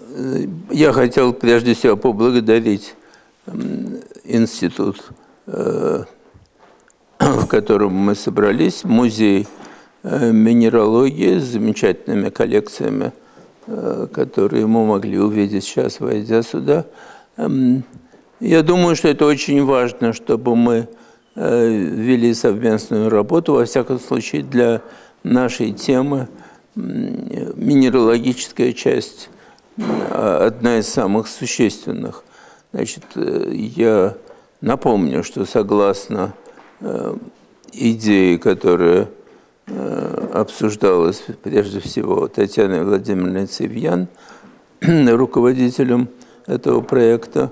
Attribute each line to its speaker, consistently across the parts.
Speaker 1: Я хотел прежде всего поблагодарить институт, в котором мы собрались, музей минералогии с замечательными коллекциями, которые мы могли увидеть сейчас, войдя сюда. Я думаю, что это очень важно, чтобы мы вели совместную работу, во всяком случае, для нашей темы. Минералогическая часть одна из самых существенных. Значит, я напомню, что согласно идее, которая обсуждалась прежде всего Татьяной Владимировной Цивьян, руководителем этого проекта,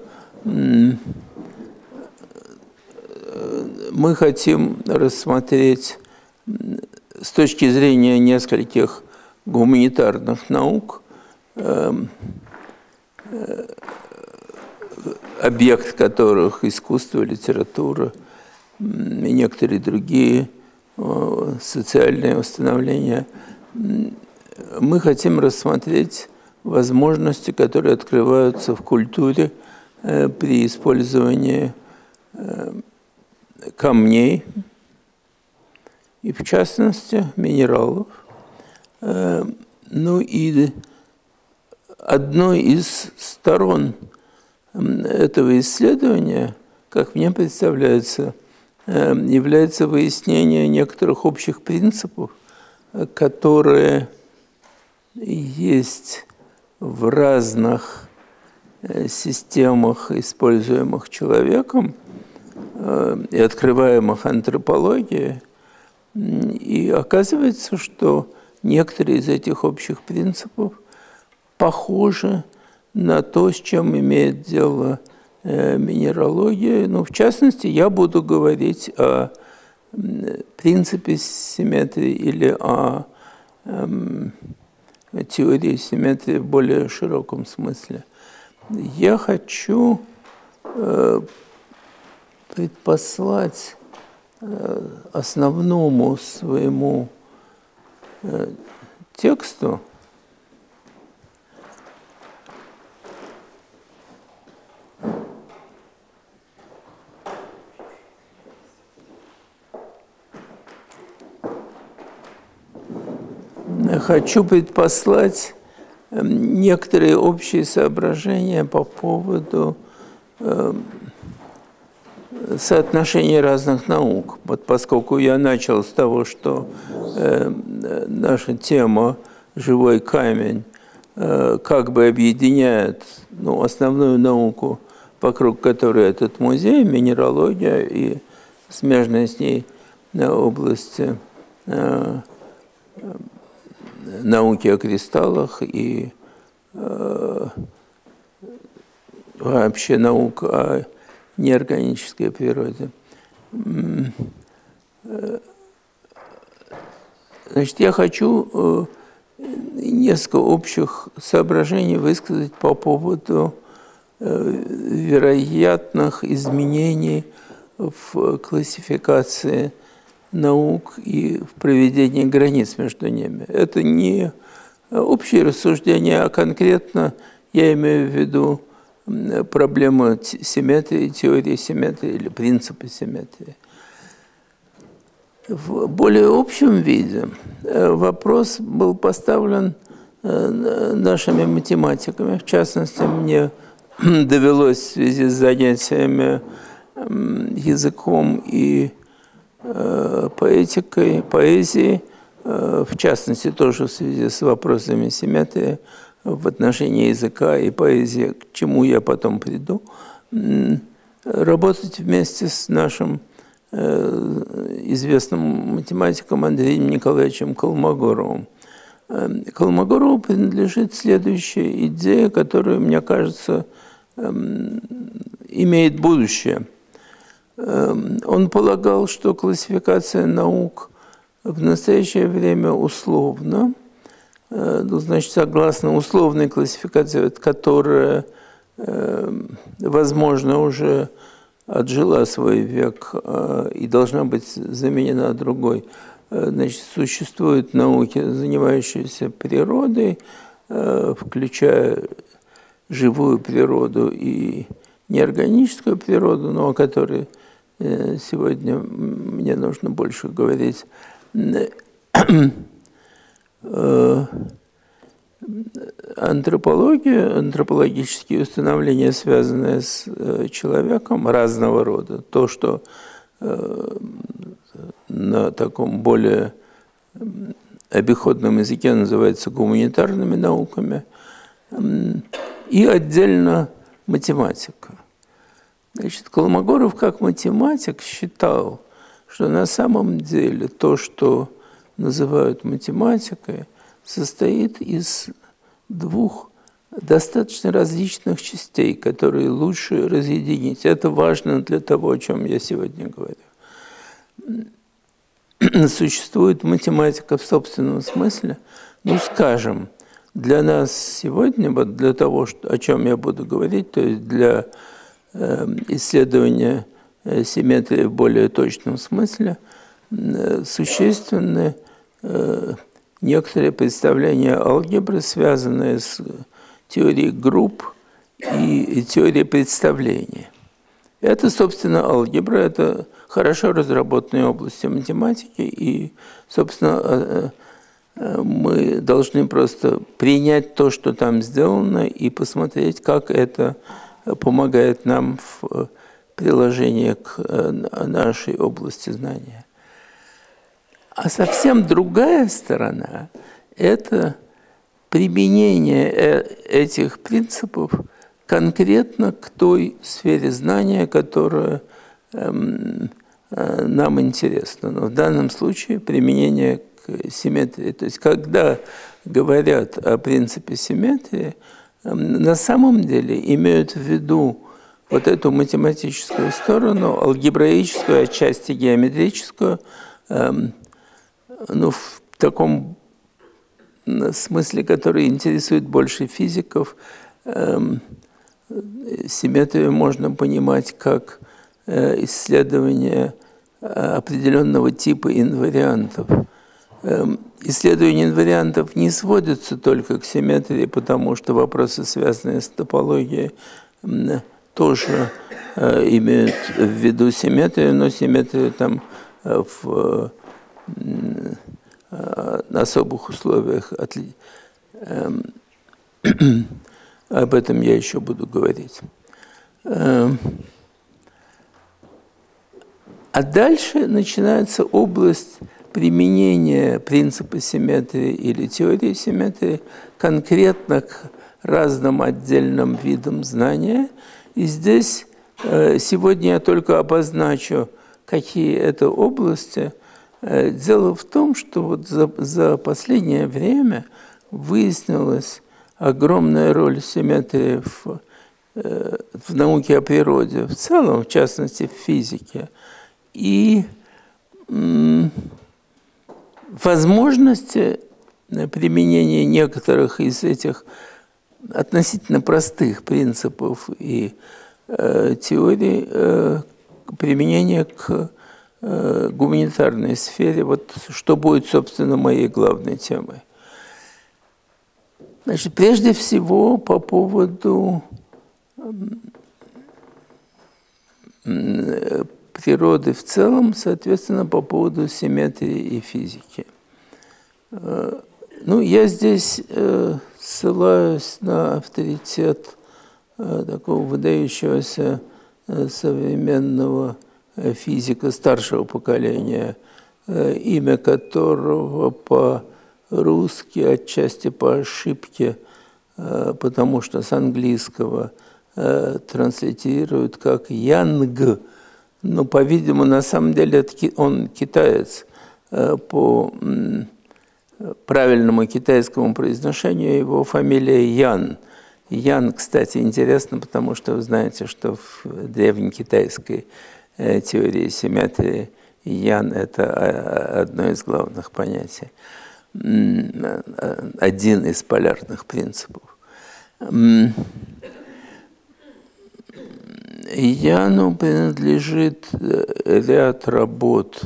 Speaker 1: мы хотим рассмотреть с точки зрения нескольких гуманитарных наук объект которых искусство, литература и некоторые другие социальные установления. Мы хотим рассмотреть возможности, которые открываются в культуре при использовании камней и, в частности, минералов. Ну и одной из сторон этого исследования, как мне представляется, является выяснение некоторых общих принципов, которые есть в разных системах, используемых человеком и открываемых антропологией. И оказывается, что некоторые из этих общих принципов похожи на то, с чем имеет дело минералогия. Ну, в частности, я буду говорить о принципе симметрии или о теории симметрии в более широком смысле. Я хочу предпослать основному своему тексту некоторые общие соображения по поводу соотношения разных наук. Вот поскольку я начал с того, что наша тема «Живой камень» как бы объединяет основную науку, вокруг которой этот музей, минералогия и смежные с ней области науки о кристаллах и вообще наук о неорганической природе. Значит, я хочу несколько общих соображений высказать по поводу вероятных изменений в классификации наук и в проведении границ между ними. Это не общее рассуждение, а конкретно я имею в виду проблему симметрии, теории симметрии или принципа симметрии. В более общем виде вопрос был поставлен нашими математиками. В частности, мне довелось в связи с занятиями языком и поэтикой, поэзией, в частности, тоже в связи с вопросами симметрии в отношении языка и поэзии, к чему я потом приду, работать вместе с нашим известным математиком Андреем Николаевичем Колмогоровым. Колмогорову принадлежит следующая идея, которая, мне кажется, имеет будущее. Он полагал, что классификация наук в настоящее время условна, значит, согласно условной классификации, которая, возможно, уже отжила свой век и должна быть заменена другой. Значит, существуют науки, занимающиеся природой, включая живую природу и неорганическую природу, но о которой сегодня мне нужно больше говорить. Антропология, антропологические установления, связанные с человеком разного рода, то, что на таком более обиходном языке называется гуманитарными науками, и отдельно математика. Значит, Колмогоров как математик считал, что на самом деле то, что называют математикой, состоит из двух достаточно различных частей, которые лучше разъединить. Это важно для того, о чем я сегодня говорю. Существует математика в собственном смысле, ну, скажем, для нас сегодня, вот для того, о чем я буду говорить, то есть для исследования симметрии в более точном смысле, существенны некоторые представления алгебры, связанные с теорией групп и теорией представления. Это, собственно, алгебра, это хорошо разработанные области математики, и, собственно, мы должны просто принять то, что там сделано, и посмотреть, как это помогает нам в приложении к нашей области знания. А совсем другая сторона – это применение этих принципов конкретно к той сфере знания, которая нам интересна. Но в данном случае применение к симметрии. То есть, когда говорят о принципе симметрии, на самом деле имеют в виду вот эту математическую сторону, алгебраическую, отчасти геометрическую, ну, в таком смысле, который интересует больше физиков. Симметрию можно понимать как исследование определенного типа инвариантов. Исследования инвариантов не сводятся только к симметрии, потому что вопросы, связанные с топологией, тоже имеют в виду симметрию, но симметрию там в особых условиях. Об этом я еще буду говорить. А дальше начинается область применения принципа симметрии или теории симметрии конкретно к разным отдельным видам знания. И здесь сегодня я только обозначу, какие это области. Дело в том, что вот за последнее время выяснилась огромная роль симметрии в науке о природе, в целом, в частности, в физике. И возможности применения некоторых из этих относительно простых принципов и теорий применения к гуманитарной сфере, вот что будет, собственно, моей главной темой. Значит, прежде всего, по поводу природы в целом, соответственно, по поводу симметрии и физики. Ну, я здесь ссылаюсь на авторитет такого выдающегося современного физика старшего поколения, имя которого по-русски, отчасти по ошибке, потому что с английского транслитерируют как Янг, но, по-видимому, на самом деле он китаец. По правильному китайскому произношению его фамилия Ян. Ян, кстати, интересно, потому что вы знаете, что в древнекитайской теории симметрии Ян – это одно из главных понятий, один из полярных принципов. Яну принадлежит ряд работ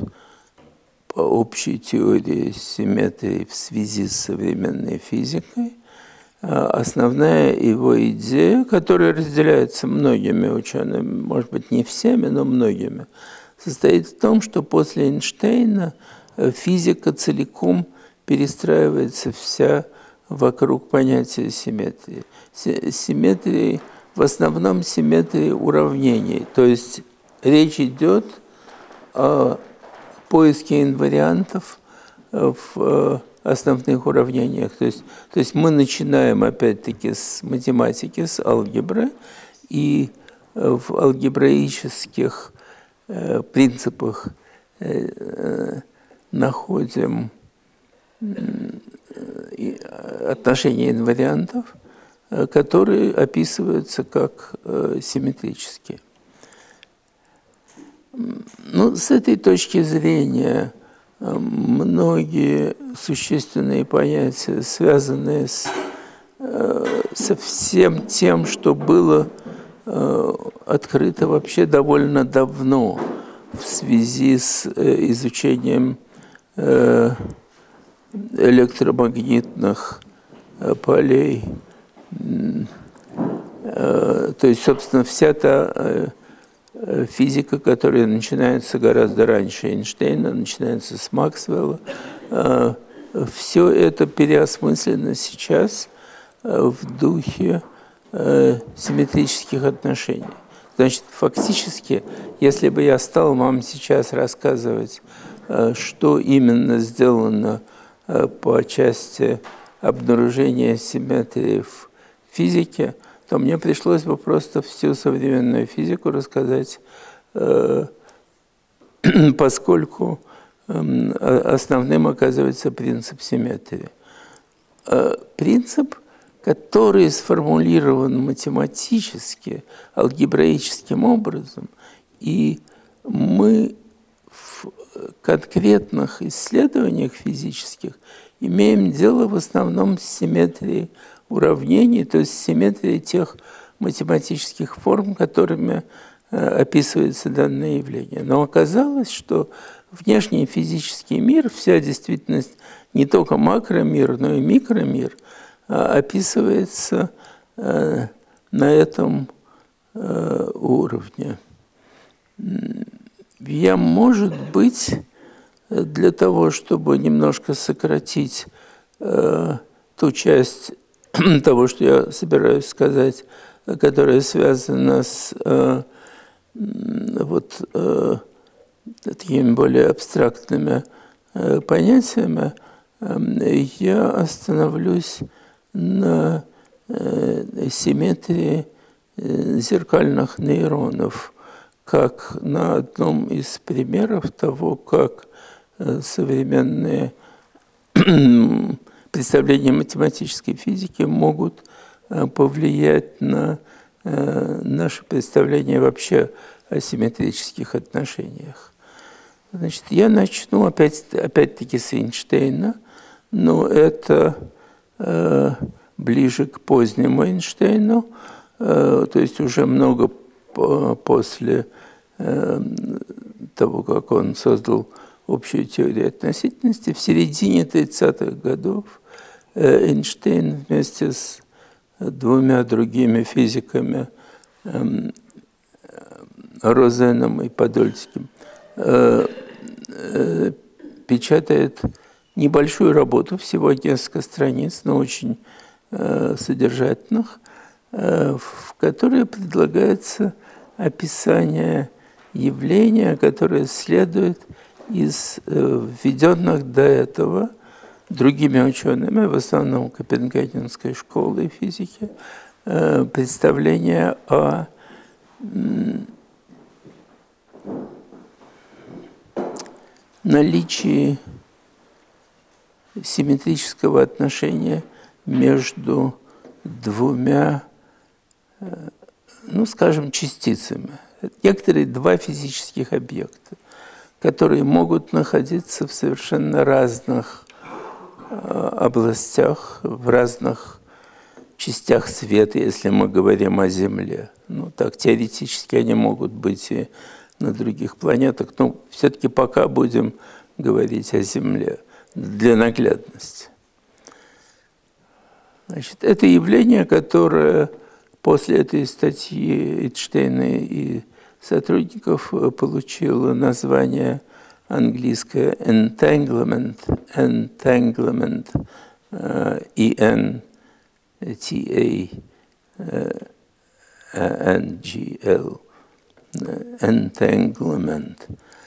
Speaker 1: по общей теории симметрии в связи с современной физикой. основная его идея, которая разделяется многими учеными, может быть, не всеми, но многими, состоит в том, что после Эйнштейна физика целиком перестраивается вся вокруг понятия симметрии. Симметрии, в основном симметрии уравнений. То есть речь идет о поиске инвариантов в основных уравнениях. То есть мы начинаем опять-таки с математики, с алгебры, и в алгебраических принципах находим отношения инвариантов, которые описываются как симметрические. Ну, с этой точки зрения многие существенные понятия, связанные со всем тем, что было открыто вообще довольно давно в связи с изучением электромагнитных полей. То есть, собственно, вся та физика, которая начинается гораздо раньше Эйнштейна, начинается с Максвелла, все это переосмыслено сейчас в духе симметрических отношений. Значит, фактически, если бы я стал вам сейчас рассказывать, что именно сделано по части обнаружения симметрии в физике, то мне пришлось бы просто всю современную физику рассказать, поскольку основным оказывается принцип симметрии. Принцип, который сформулирован математически, алгебраическим образом, и мы в конкретных исследованиях физических имеем дело в основном с симметрией уравнений, то есть симметрией тех математических форм, которыми описывается данное явление. Но оказалось, что внешний физический мир, вся действительность, не только макромир, но и микромир, описывается на этом уровне. Я, может быть, для того, чтобы немножко сократить ту часть того, что я собираюсь сказать, которая связана с такими более абстрактными понятиями, я остановлюсь на симметрии зеркальных нейронов, как на одном из примеров того, как современные представления математической физики могут повлиять на наше представление вообще о симметрических отношениях. Значит, я начну опять-таки с Эйнштейна, но это ближе к позднему Эйнштейну, то есть уже много после того, как он создал общую теорию относительности. В середине 30-х годов Эйнштейн вместе с двумя другими физиками, Розеном и Подольским, печатает небольшую работу, всего несколько страниц, но очень содержательных, в которой предлагается описание явления, которое следует из введенных до этого другими учеными, в основном Копенгагенской школой физики, представления о наличии симметрического отношения между двумя, ну, скажем, частицами. Некоторые два физических объекта, которые могут находиться в совершенно разных областях, в разных частях света, если мы говорим о Земле. Ну, так, теоретически они могут быть и на других планетах, но все-таки пока будем говорить о Земле для наглядности. Значит, это явление, которое после этой статьи Эйнштейна и сотрудников получило название английское entanglement, E-N-T-A-N-G-L, entanglement.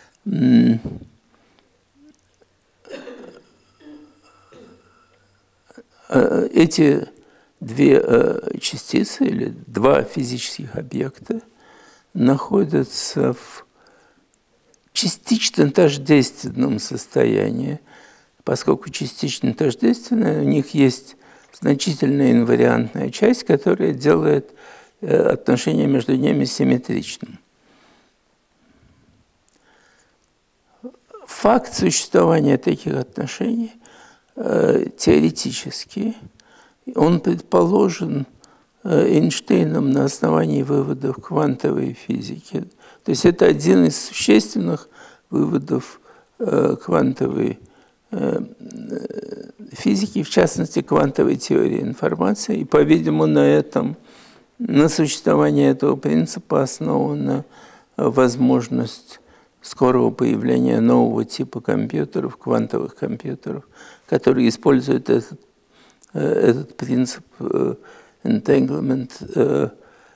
Speaker 1: Эти две частицы или два физических объекта находятся в частично тождественном состоянии, поскольку частично тождественное, у них есть значительная инвариантная часть, которая делает отношение между ними симметричным. Факт существования таких отношений теоретически, он предположен Эйнштейном на основании выводов квантовой физики. То есть это один из существенных выводов квантовой физики, в частности, квантовой теории информации. И, по-видимому, на существовании этого принципа основана возможность скорого появления нового типа компьютеров, квантовых компьютеров, которые используют этот принцип entanglement.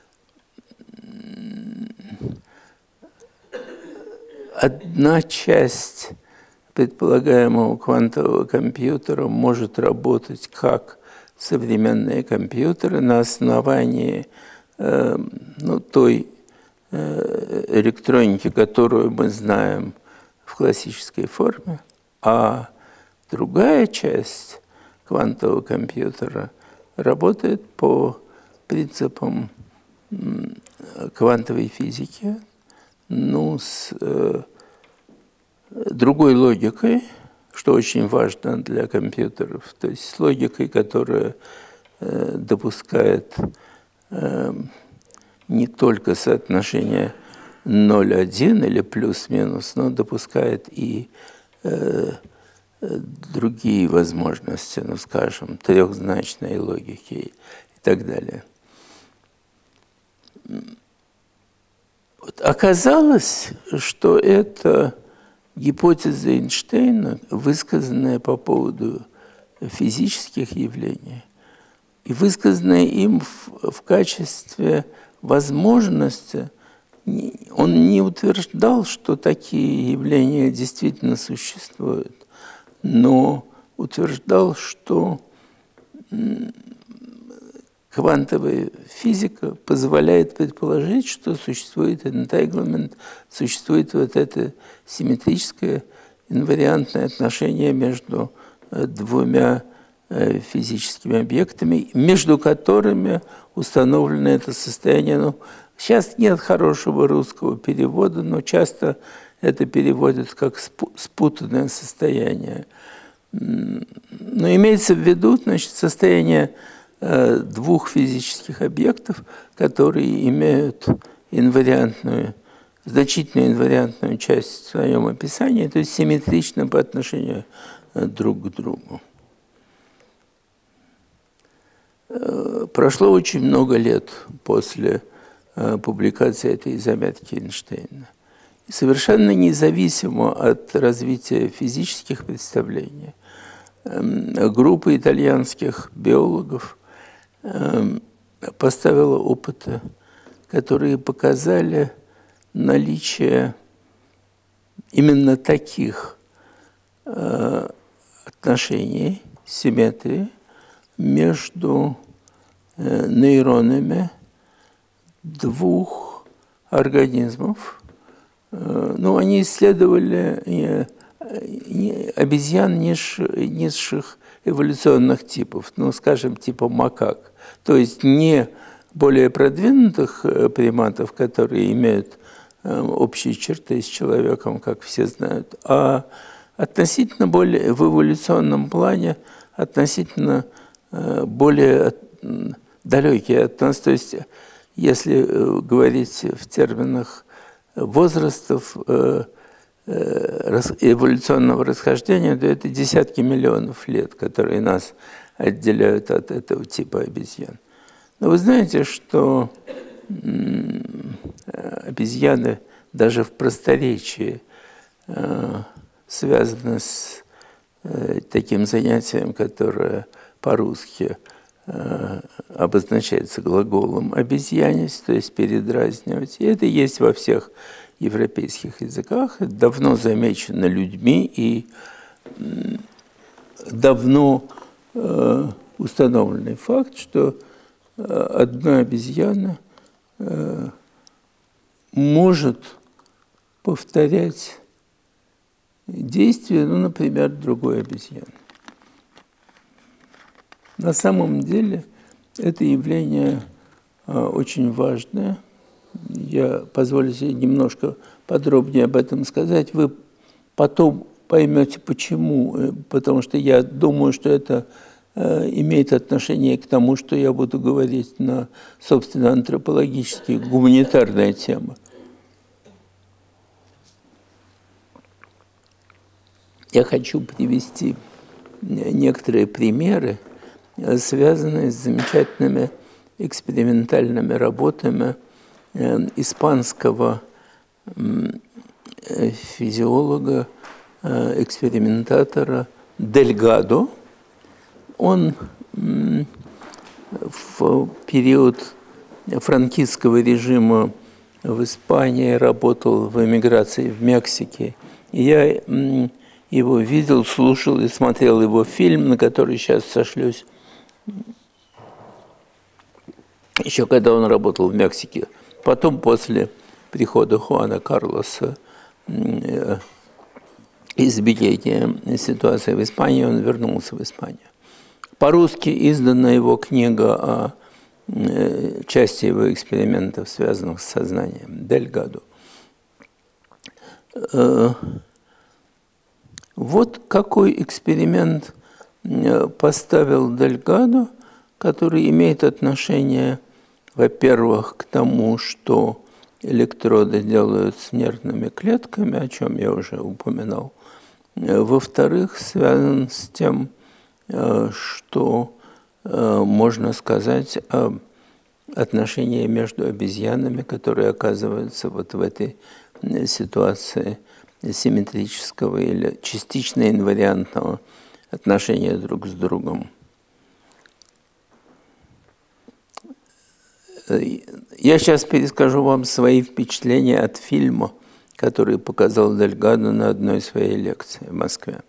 Speaker 1: Одна часть предполагаемого квантового компьютера может работать как современные компьютеры на основании той электроники, которую мы знаем в классической форме, а другая часть квантового компьютера работает по принципам квантовой физики, с другой логикой, что очень важно для компьютеров, то есть с логикой, которая допускает не только соотношение 0,1 или плюс-минус, но допускает и другие возможности, скажем, трехзначной логики и так далее. Оказалось, что это гипотеза Эйнштейна, высказанная по поводу физических явлений, и высказанная им в качестве возможности, он не утверждал, что такие явления действительно существуют, но утверждал, что квантовая физика позволяет предположить, что существует entanglement, существует вот это симметрическое инвариантное отношение между двумя физическими объектами, между которыми установлено это состояние. Сейчас нет хорошего русского перевода, но часто это переводят как спутанное состояние. Но имеется в виду, состояние двух физических объектов, которые имеют значительную инвариантную часть в своем описании, то есть симметрично по отношению друг к другу. Прошло очень много лет после публикации этой заметки Эйнштейна. И совершенно независимо от развития физических представлений, группа итальянских биологов поставила опыты, которые показали наличие именно таких отношений, симметрии между нейронами двух организмов. Они исследовали обезьян низших эволюционных типов, скажем, типа макак. То есть не более продвинутых приматов, которые имеют общие черты с человеком, как все знают, а относительно более в эволюционном плане, относительно более далекие от нас. То есть, если говорить в терминах возрастов эволюционного расхождения, то это десятки миллионов лет, которые нас отделяют от этого типа обезьян. Но вы знаете, что обезьяны даже в просторечии связаны с таким занятием, которое по-русски обозначается глаголом «обезьянить», то есть передразнивать. И это есть во всех европейских языках, это давно замечено людьми и давно установленный факт, что одна обезьяна может повторять действия, ну, например, другой обезьяны. На самом деле это явление очень важное. Я позволю себе немножко подробнее об этом сказать. Вы потом поймете, почему. Потому что я думаю, что это имеет отношение к тому, что я буду говорить на, собственно, антропологические, гуманитарные темы. Я хочу привести некоторые примеры, связанные с замечательными экспериментальными работами испанского физиолога, экспериментатора Дельгадо. Он в период франкистского режима в Испании работал в эмиграции в Мексике. И я его видел, слушал и смотрел его фильм, на который сейчас сошлюсь. Еще когда он работал в Мексике. Потом, после прихода Хуана Карлоса, избиения ситуации в Испании, он вернулся в Испанию. По-русски издана его книга о части его экспериментов, связанных с сознанием, Дельгадо. Вот какой эксперимент поставил Дельгадо, который имеет отношение, во-первых, к тому, что электроды делают с нервными клетками, о чем я уже упоминал. Во-вторых, связан с тем, что можно сказать об отношении между обезьянами, которые оказываются вот в этой ситуации симметрического или частично инвариантного отношения друг с другом. Я сейчас перескажу вам свои впечатления от фильма, который показал Дельгадо на одной своей лекции в Москве.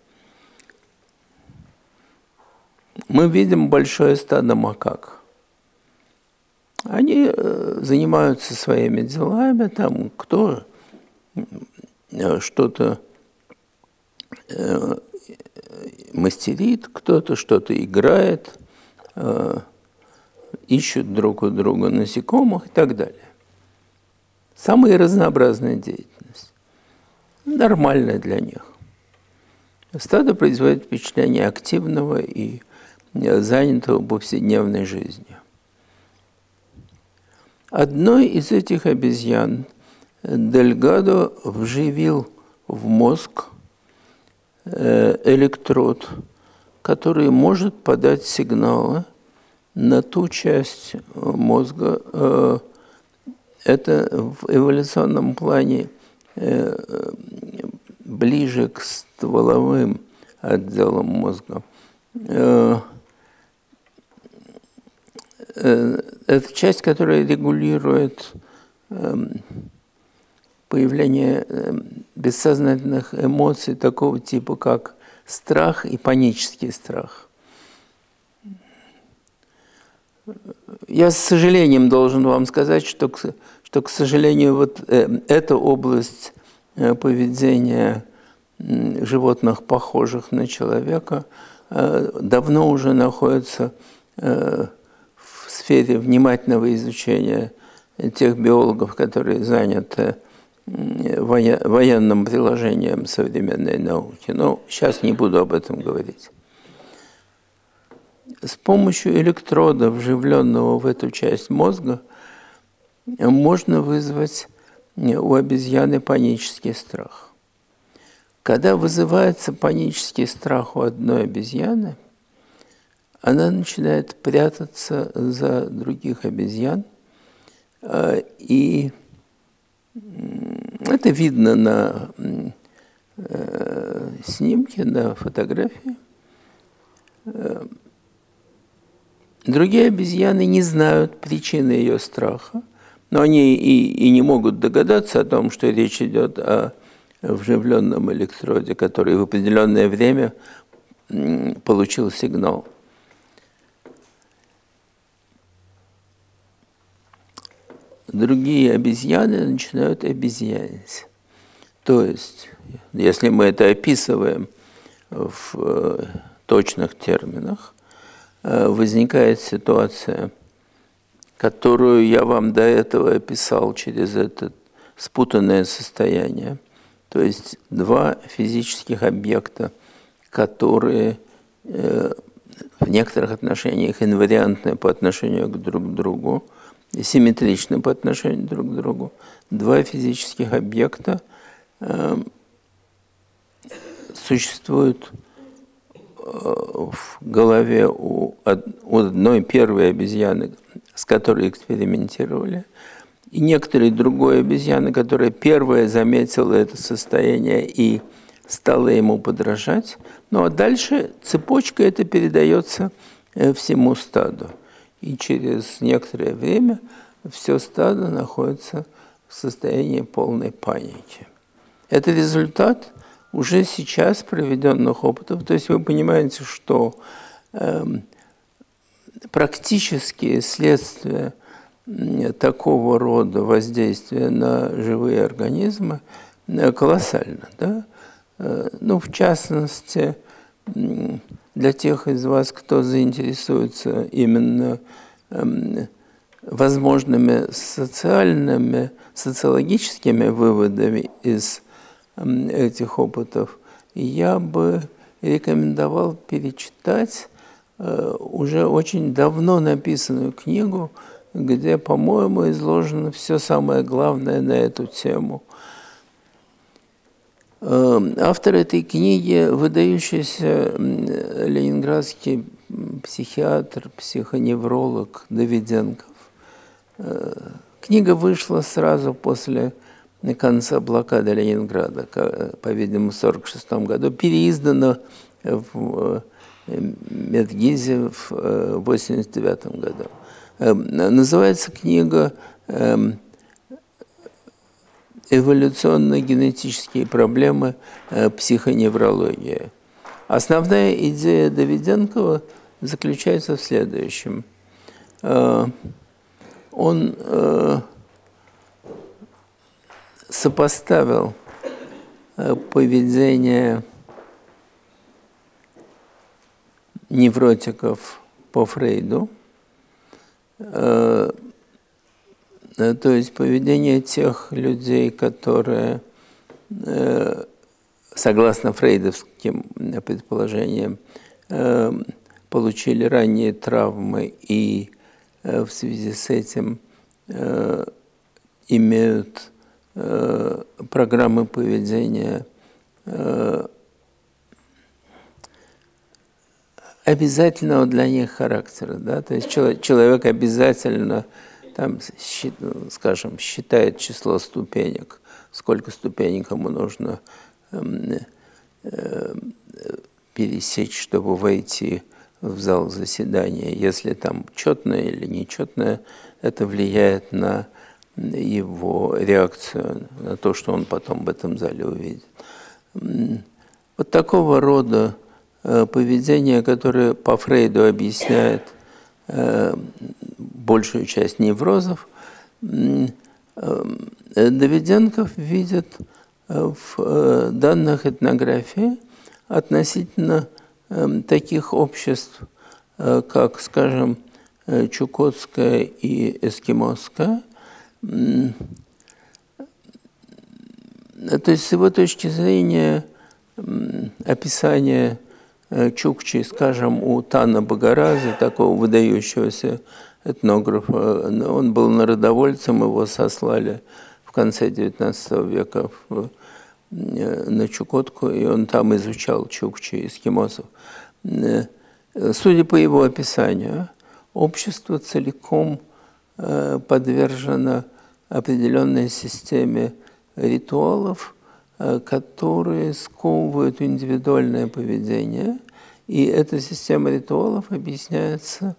Speaker 1: Мы видим большое стадо макак. Они занимаются своими делами, там кто что-то мастерит, кто-то что-то играет, ищут друг у друга насекомых и так далее. Самая разнообразная деятельность. Нормальная для них. Стадо производит впечатление активного и занятого повседневной жизнью. Одной из этих обезьян Дельгадо вживил в мозг электрод, который может подать сигналы на ту часть мозга, это в эволюционном плане ближе к стволовым отделам мозга. Это часть, которая регулирует появление бессознательных эмоций такого типа, как страх и панический страх. Я с сожалением должен вам сказать, что к сожалению, вот эта область поведения животных, похожих на человека, давно уже находится в сфере внимательного изучения тех биологов, которые заняты военным приложением современной науки. Но сейчас не буду об этом говорить. С помощью электрода, вживленного в эту часть мозга, можно вызвать у обезьяны панический страх. Когда вызывается панический страх у одной обезьяны, она начинает прятаться за других обезьян. И это видно на снимке, на фотографии. Другие обезьяны не знают причины ее страха, но они и не могут догадаться о том, что речь идет о вживленном электроде, который в определенное время получил сигнал. Другие обезьяны начинают обезьянить. То есть, если мы это описываем в точных терминах, возникает ситуация, которую я вам до этого описал через это спутанное состояние. То есть два физических объекта, которые в некоторых отношениях инвариантны по отношению друг к другу, симметричны по отношению друг к другу. Два физических объекта существуют в голове у одной первой обезьяны, с которой экспериментировали, и некоторой другой обезьяны, которая первая заметила это состояние и стала ему подражать. Ну а дальше цепочка это передается всему стаду. И через некоторое время все стадо находится в состоянии полной паники. Это результат уже сейчас проведенных опытов. То есть вы понимаете, что практические следствия такого рода воздействия на живые организмы колоссально. Да? Ну, в частности, для тех из вас, кто заинтересуется именно возможными социологическими выводами из этих опытов, я бы рекомендовал перечитать уже очень давно написанную книгу, где, по-моему, изложено все самое главное на эту тему. Автор этой книги – выдающийся ленинградский психиатр, психоневролог Давиденков. Книга вышла сразу после конца блокады Ленинграда, по-видимому, в 1946 году, переиздана в Медгизе в 1989 году. Называется книга «Эволюционно-генетические проблемы психоневрологии». Основная идея Давиденкова заключается в следующем. Он сопоставил поведение невротиков по Фрейду, то есть поведение тех людей, которые, согласно фрейдовским предположениям, получили ранние травмы и в связи с этим имеют программы поведения обязательного для них характера. Да? То есть человек обязательно, там, скажем, считает число ступенек, сколько ступенек ему нужно пересечь, чтобы войти в зал заседания. Если там четное или нечетное, это влияет на его реакцию, на то, что он потом в этом зале увидит. Вот такого рода поведение, которое по Фрейду объясняет большую часть неврозов, Давиденков видит в данных этнографии относительно таких обществ, как, скажем, чукотская и эскимосская. То есть с его точки зрения описание чукчи, скажем, у Тана Багараза, такого выдающегося этнографа, он был народовольцем, его сослали в конце XIX века на Чукотку, и он там изучал чукчи и эскимосов. судя по его описанию, общество целиком подвержено определенной системе ритуалов, которые сковывают индивидуальное поведение. И эта система ритуалов объясняется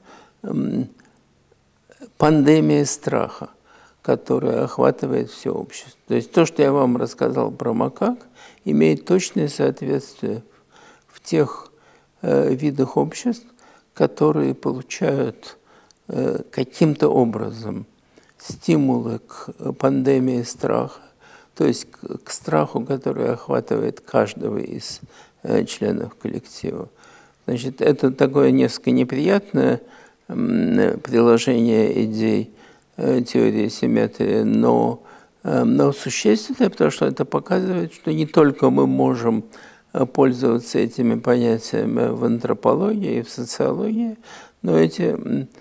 Speaker 1: пандемией страха, которая охватывает все общество. То есть то, что я вам рассказал про макак, имеет точное соответствие в тех видах обществ, которые получают каким-то образом стимулы к пандемии страха, то есть к страху, который охватывает каждого из членов коллектива. Значит, это такое несколько неприятное приложение идей теории симметрии, но существенное, потому что это показывает, что не только мы можем пользоваться этими понятиями в антропологии и в социологии, но эти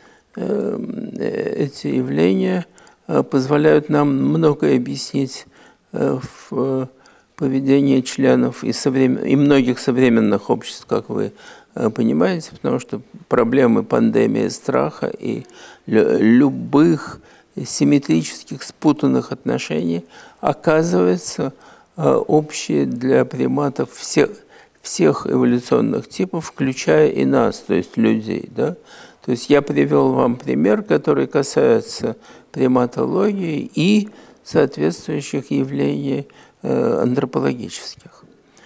Speaker 1: явления позволяют нам многое объяснить в поведении членов и многих современных обществ, как вы понимаете, потому что проблемы пандемии страха и любых симметрических спутанных отношений оказываются общие для приматов всех эволюционных типов, включая и нас, то есть людей. Да? То есть я привел вам пример, который касается приматологии и соответствующих явлений антропологических.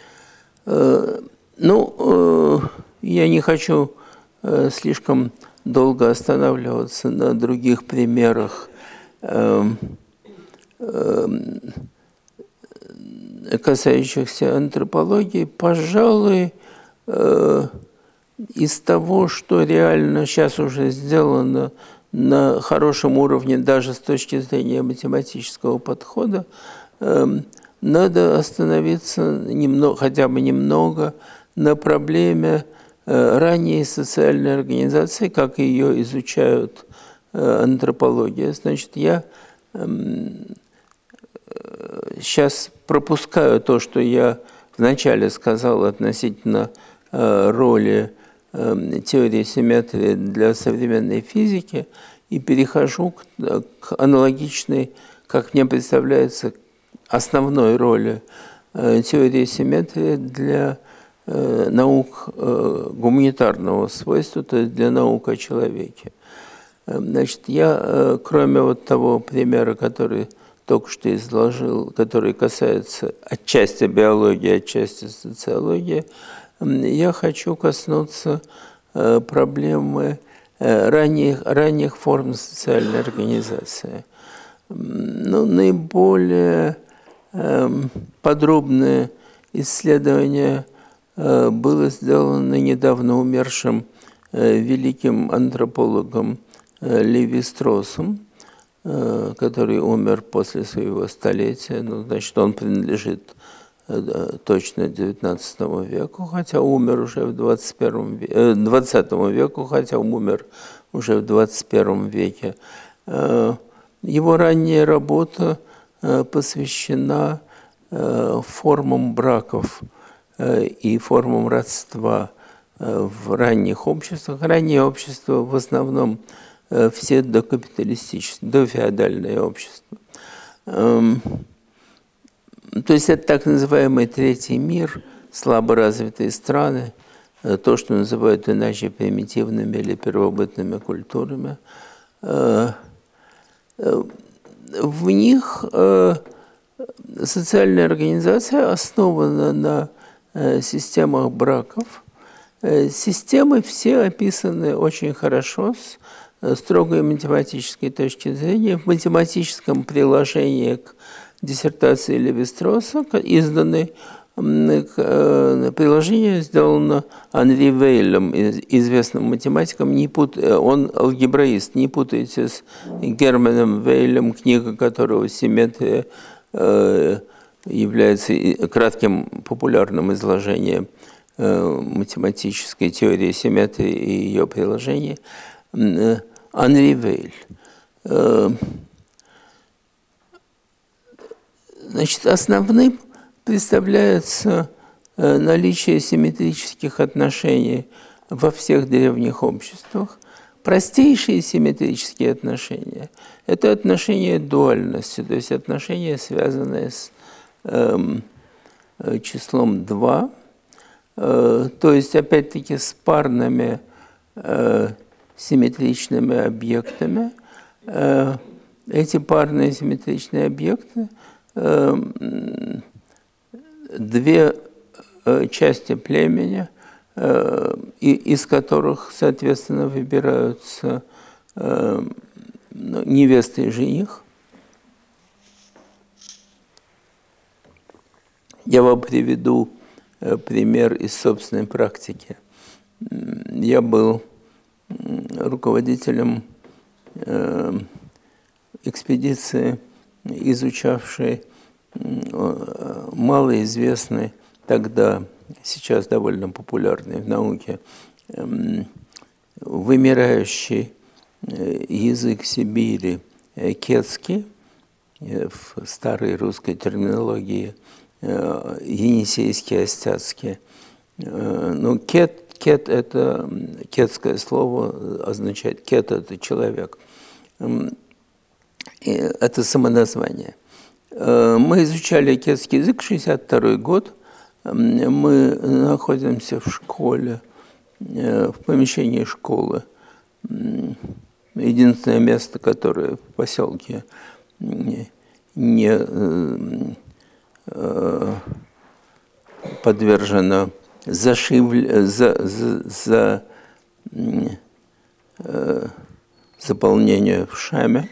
Speaker 1: Я не хочу слишком долго останавливаться на других примерах, касающихся антропологии. Пожалуй, из того, что реально сейчас уже сделано на хорошем уровне, даже с точки зрения математического подхода, надо остановиться хотя бы немного на проблеме ранней социальной организации, как ее изучают антропология. Значит, я сейчас пропускаю то, что я вначале сказал относительно роли теории симметрии для современной физики, и перехожу к аналогичной, как мне представляется, основной роли теории симметрии для наук гуманитарного свойства, то есть для наук о человеке. Значит, я, кроме вот того примера, который только что изложил, который касается отчасти биологии, отчасти социологии, я хочу коснуться проблемы ранних форм социальной организации. Наиболее подробное исследование было сделано недавно умершим великим антропологом Леви-Строссом, который умер после своего столетия. Значит, он принадлежит точно XIX веку, хотя умер уже в 20 веку, хотя умер уже в 21 веке. Его ранняя работа посвящена формам браков и формам родства в ранних обществах. Ранние общества в основном все докапиталистические, дофеодальные общества. То есть это так называемый третий мир, слаборазвитые страны, то, что называют иначе примитивными или первобытными культурами. В них социальная организация основана на системах браков. Системы все описаны очень хорошо с строгой математической точки зрения. В математическом приложении к диссертации Леви-Стросса изданы приложение, сделано Анри Вейлем, известным математиком. Он алгебраист, не путайте с Германом Вейлем, книга которого «Симметрия» является кратким популярным изложением математической теории симметрии и ее приложений. Анри Вейль. Значит, основным представляется наличие симметрических отношений во всех древних обществах. Простейшие симметрические отношения – это отношения дуальности, то есть отношения, связанные с числом 2, то есть, опять-таки, с парными симметричными объектами. Эти парные симметричные объекты, две части племени, из которых, соответственно, выбираются невеста и жених. Я вам приведу пример из собственной практики. Я был руководителем экспедиции, изучавшей малоизвестный тогда, сейчас довольно популярный в науке, вымирающий язык Сибири кетский, в старой русской терминологии енисейский, остяцкий. Ну, кет это, кетское слово означает, кет это человек. Это самоназвание. Мы изучали кетский язык, 1962 год. Мы находимся в школе, в помещении школы. Единственное место, которое в поселке не подвержено заполнению вшами.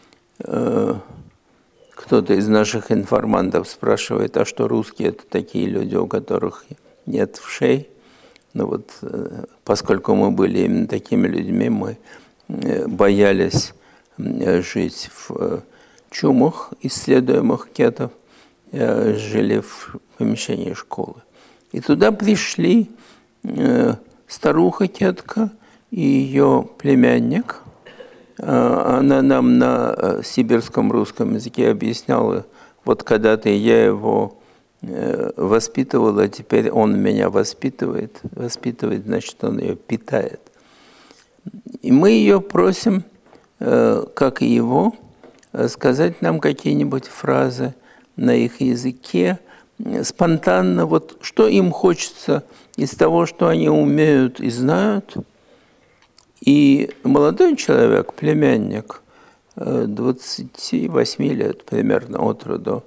Speaker 1: Кто-то из наших информантов спрашивает, а что русские – это такие люди, у которых нет вшей? Ну вот, поскольку мы были именно такими людьми, мы боялись жить в чумах, исследуемых кетов, жили в помещении школы. И туда пришли старуха-кетка и ее племянник. Она нам на сибирском русском языке объясняла, вот когда-то я его воспитывала, а теперь он меня воспитывает. Воспитывает, значит, он ее питает. И мы ее просим, как и его, сказать нам какие-нибудь фразы на их языке, спонтанно, вот что им хочется из того, что они умеют и знают. И молодой человек, племянник, 28 лет примерно от роду,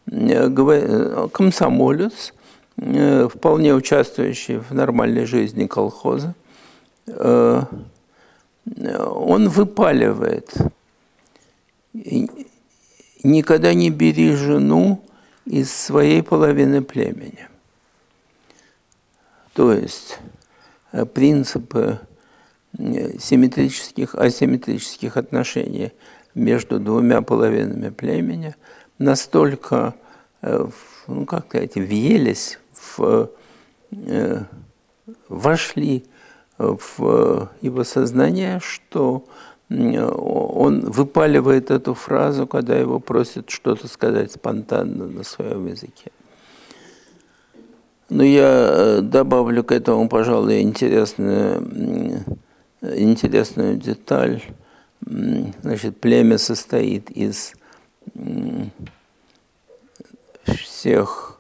Speaker 1: комсомолец, вполне участвующий в нормальной жизни колхоза, он выпаливает: никогда не бери жену из своей половины племени. То есть принципы симметрических, асимметрических отношений между двумя половинами племени настолько, ну, как сказать, въелись, вошли в его сознание, что он выпаливает эту фразу, когда его просят что-то сказать спонтанно на своем языке. Но я добавлю к этому, пожалуй, интересную деталь. Значит, племя состоит из всех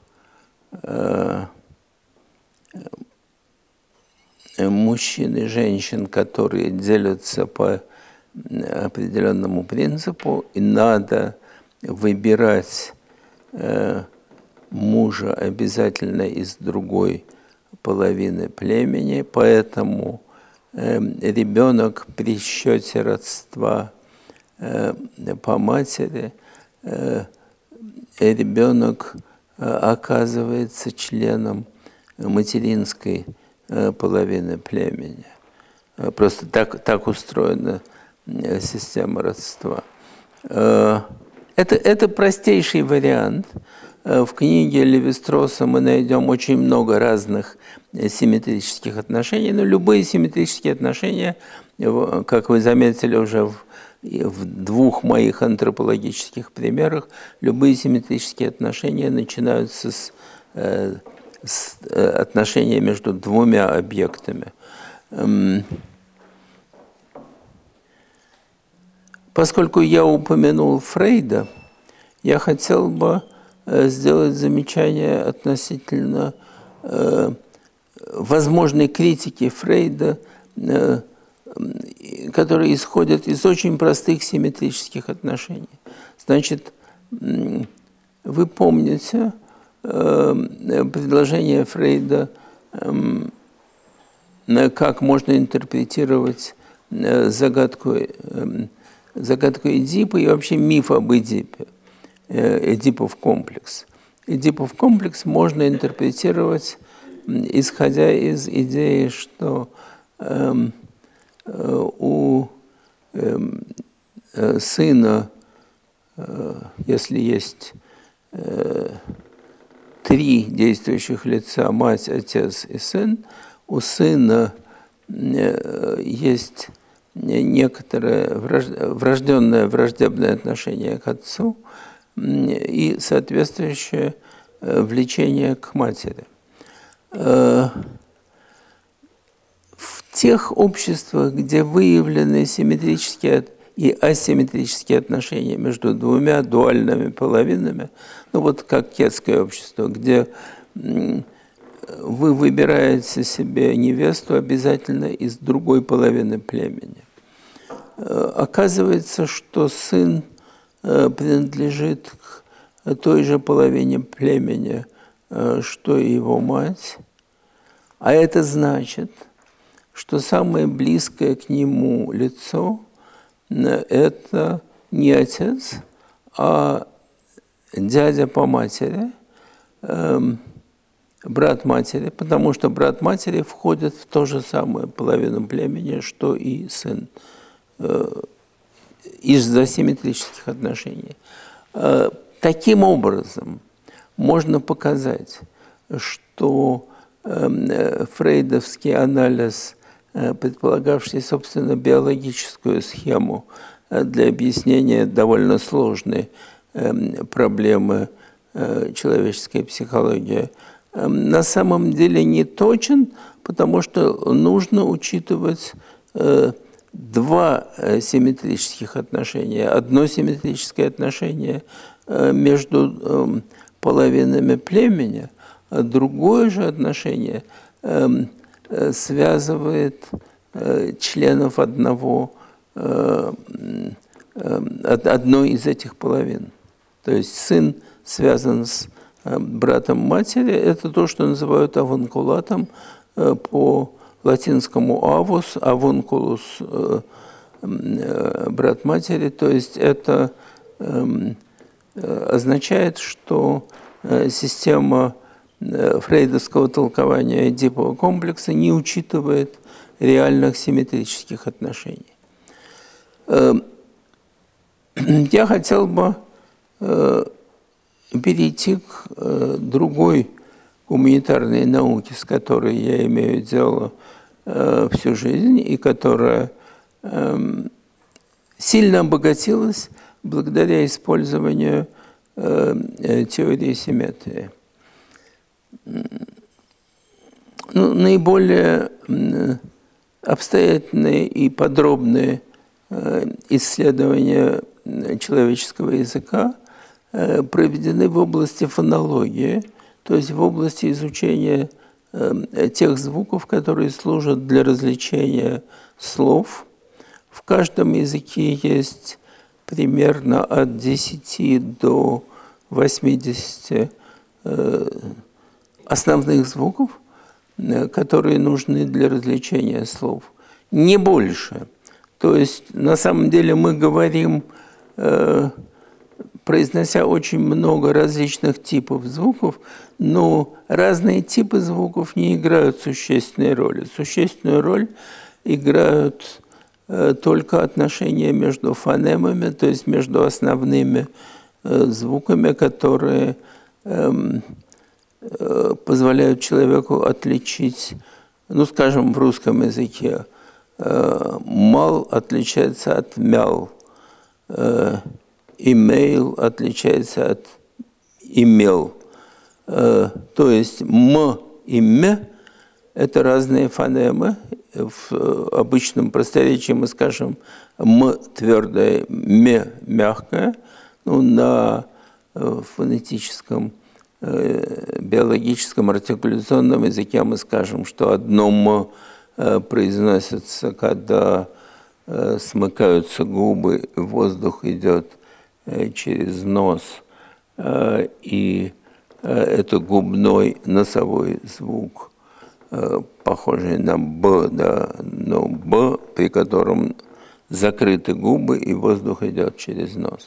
Speaker 1: мужчин и женщин, которые делятся по определенному принципу, и надо выбирать мужа обязательно из другой половины племени, поэтому ребенок при счете родства по матери, ребенок оказывается членом материнской половины племени. Просто так устроена система родства. Это простейший вариант. В книге Левистроса мы найдем очень много разных симметрических отношений, но любые симметрические отношения, как вы заметили уже в двух моих антропологических примерах, любые симметрические отношения начинаются с отношения между двумя объектами. Поскольку я упомянул Фрейда, я хотел бы сделать замечание относительно возможной критики Фрейда, которые исходят из очень простых симметрических отношений. Значит, вы помните предложение Фрейда, как можно интерпретировать загадку Эдипа и вообще миф об Эдипе, Эдипов комплекс. Эдипов комплекс можно интерпретировать, исходя из идеи, что у сына, если есть три действующих лица, мать, отец и сын, у сына есть некоторое врожденное враждебное отношение к отцу и соответствующее влечение к матери. В тех обществах, где выявлены симметрические и асимметрические отношения между двумя дуальными половинами, ну вот как кетское общество, где вы выбираете себе невесту обязательно из другой половины племени. Оказывается, что сын принадлежит к той же половине племени, что и его мать, а это значит, что самое близкое к нему лицо – это не отец, а дядя по матери, брат матери, потому что брат матери входит в ту же самую половину племени, что и сын, из-за симметрических отношений. Таким образом, можно показать, что фрейдовский анализ, предполагавший, собственно, биологическую схему для объяснения довольно сложной проблемы человеческой психологии, на самом деле не точен, потому что нужно учитывать два симметрических отношения. Одно симметрическое отношение между половинами племени, а другое же отношение связывает членов одной из этих половин. То есть сын связан с братом матери, это то, что называют авункулатом, по латинскому avus, авункулус брат матери, то есть это означает, что система фрейдовского толкования Эдипового комплекса не учитывает реальных симметрических отношений. Я хотел бы перейти к другой гуманитарной науке, с которой я имею дело всю жизнь и которая сильно обогатилась благодаря использованию теории симметрии. Ну, наиболее обстоятельные и подробные исследования человеческого языка проведены в области фонологии, то есть в области изучения тех звуков, которые служат для различения слов. В каждом языке есть примерно от 10 до 80 основных звуков, которые нужны для различения слов. Не больше. То есть на самом деле мы говорим, произнося очень много различных типов звуков, но разные типы звуков не играют существенной роли. Существенную роль играют только отношения между фонемами, то есть между основными звуками, которые позволяют человеку отличить, ну, скажем, в русском языке, мал отличается от мял, имейл отличается от имел. То есть м и м – это разные фонемы, в обычном просторечии мы скажем «м» твердое, «ме» мягкое. Ну, на фонетическом, биологическом, артикуляционном языке мы скажем, что одно «м» произносится, когда смыкаются губы, воздух идет через нос, и это губной носовой звук, похожий на «б», да, но «б», при котором закрыты губы, и воздух идет через нос.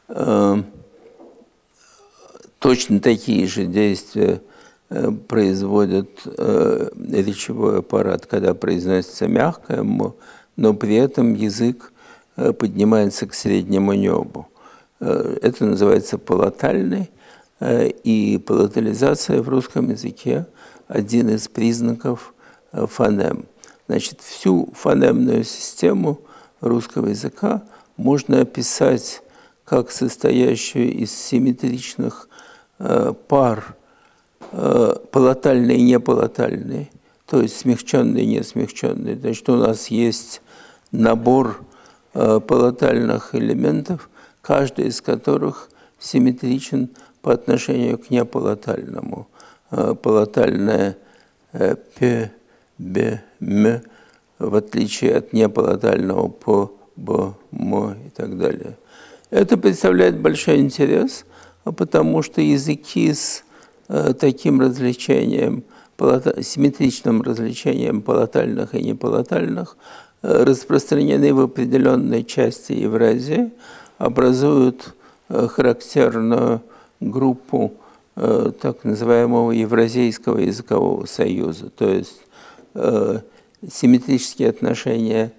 Speaker 1: Точно такие же действия производит речевой аппарат, когда произносится мягкое «м», но при этом язык поднимается к среднему небу. Это называется палатальный, и палатализация в русском языке один из признаков фонем. Значит, всю фонемную систему русского языка можно описать как состоящую из симметричных пар, палатальный и непалатальный, то есть смягченный и несмягченный. Значит, у нас есть набор палатальных элементов, каждый из которых симметричен по отношению к непалатальному. Палатальное «п», «б», «м», в отличие от непалатального «п», «б», «м» и так далее. Это представляет большой интерес, потому что языки с таким развлечением, симметричным развлечением палатальных и непалатальных распространены в определенной части Евразии, образуют характерную группу так называемого Евразийского языкового союза. То есть симметрические отношения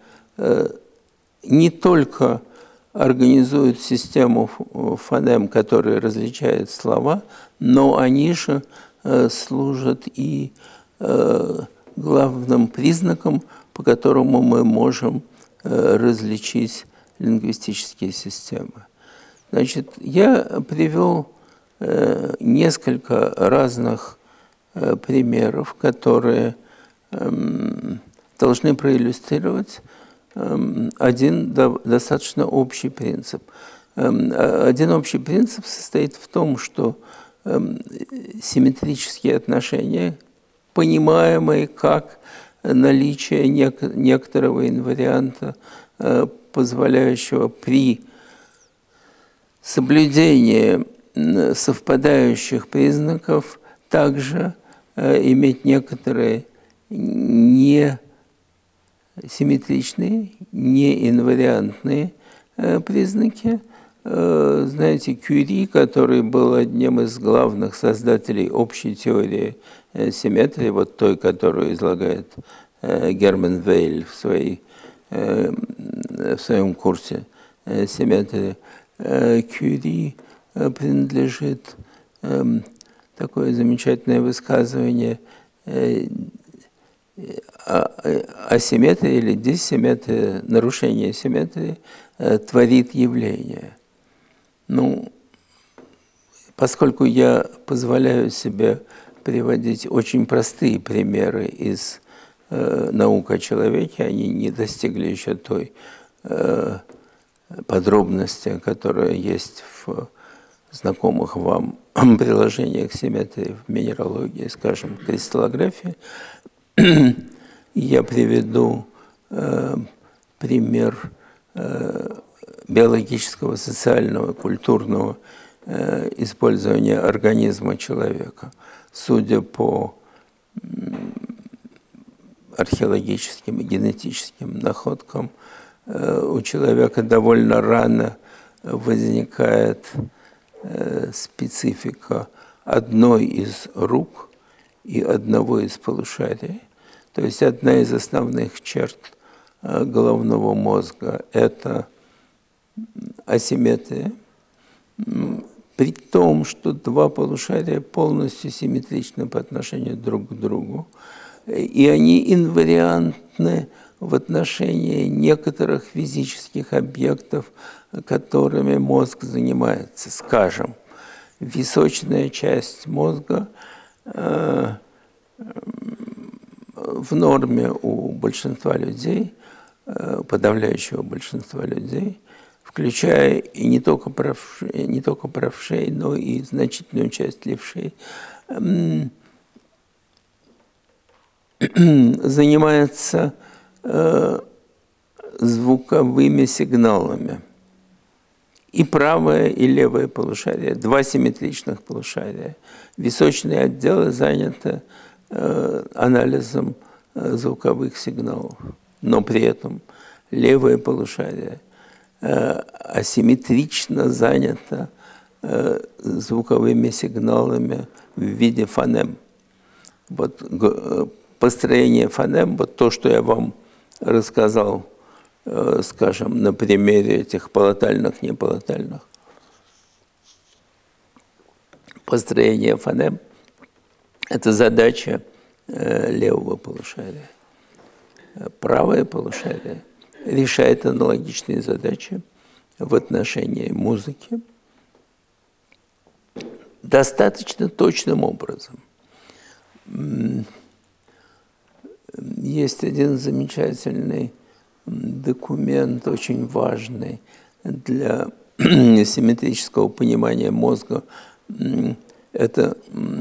Speaker 1: не только организуют систему фонем, которая различает слова, но они же служат и главным признаком, по которому мы можем различить лингвистические системы. Значит, я привел несколько разных примеров, которые должны проиллюстрировать один достаточно общий принцип. Один общий принцип состоит в том, что симметрические отношения, понимаемые как наличие некоторого инварианта, позволяющего при соблюдении совпадающих признаков также иметь некоторые несимметричные, неинвариантные признаки. Знаете, Кюри, который был одним из главных создателей общей теории симметрии, вот той, которую излагает Герман Вейль в своем курсе симметрии, Кюри принадлежит такое замечательное высказывание: асимметрия или диссимметрия, нарушение симметрии творит явление. Ну, поскольку я позволяю себе приводить очень простые примеры из наук о человеке, они не достигли еще той подробности, которая есть в знакомых вам приложениях симметрии в минералогии, скажем, кристаллографии. Я приведу пример биологического, социального, культурного использования организма человека. Судя по археологическим и генетическим находкам, у человека довольно рано возникает специфика одной из рук и одного из полушарий. То есть одна из основных черт головного мозга – это асимметрия, при том, что два полушария полностью симметричны по отношению друг к другу, и они инвариантны в отношении некоторых физических объектов, которыми мозг занимается. Скажем, височная часть мозга в норме у большинства людей, подавляющего большинства людей, включая и не только правшей, но и значительную часть левшей, занимается звуковыми сигналами. И правое, и левое полушарие, два симметричных полушария. Височные отделы заняты анализом звуковых сигналов, но при этом левое полушарие асимметрично занято звуковыми сигналами в виде фонем. Вот построение фонем, вот то, что я вам рассказал, скажем, на примере этих полотальных, неполотальных. Построение фонем – это задача левого полушария. Правое полушарие решает аналогичные задачи в отношении музыки достаточно точным образом. Есть один замечательный документ, очень важный для симметрического понимания мозга. Это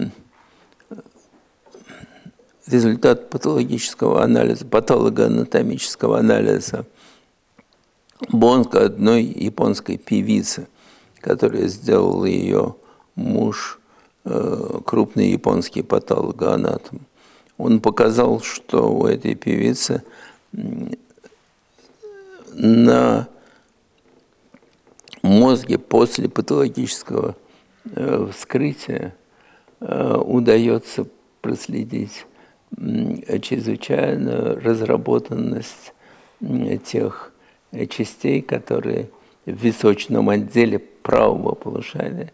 Speaker 1: результат патологического анализа, патологоанатомического анализа мозга одной японской певицы, которая сделал ее муж, крупный японский патологоанатом. Он показал, что у этой певицы на мозге после патологического вскрытия удается проследить чрезвычайно разработанность тех частей, которые в височном отделе правого полушария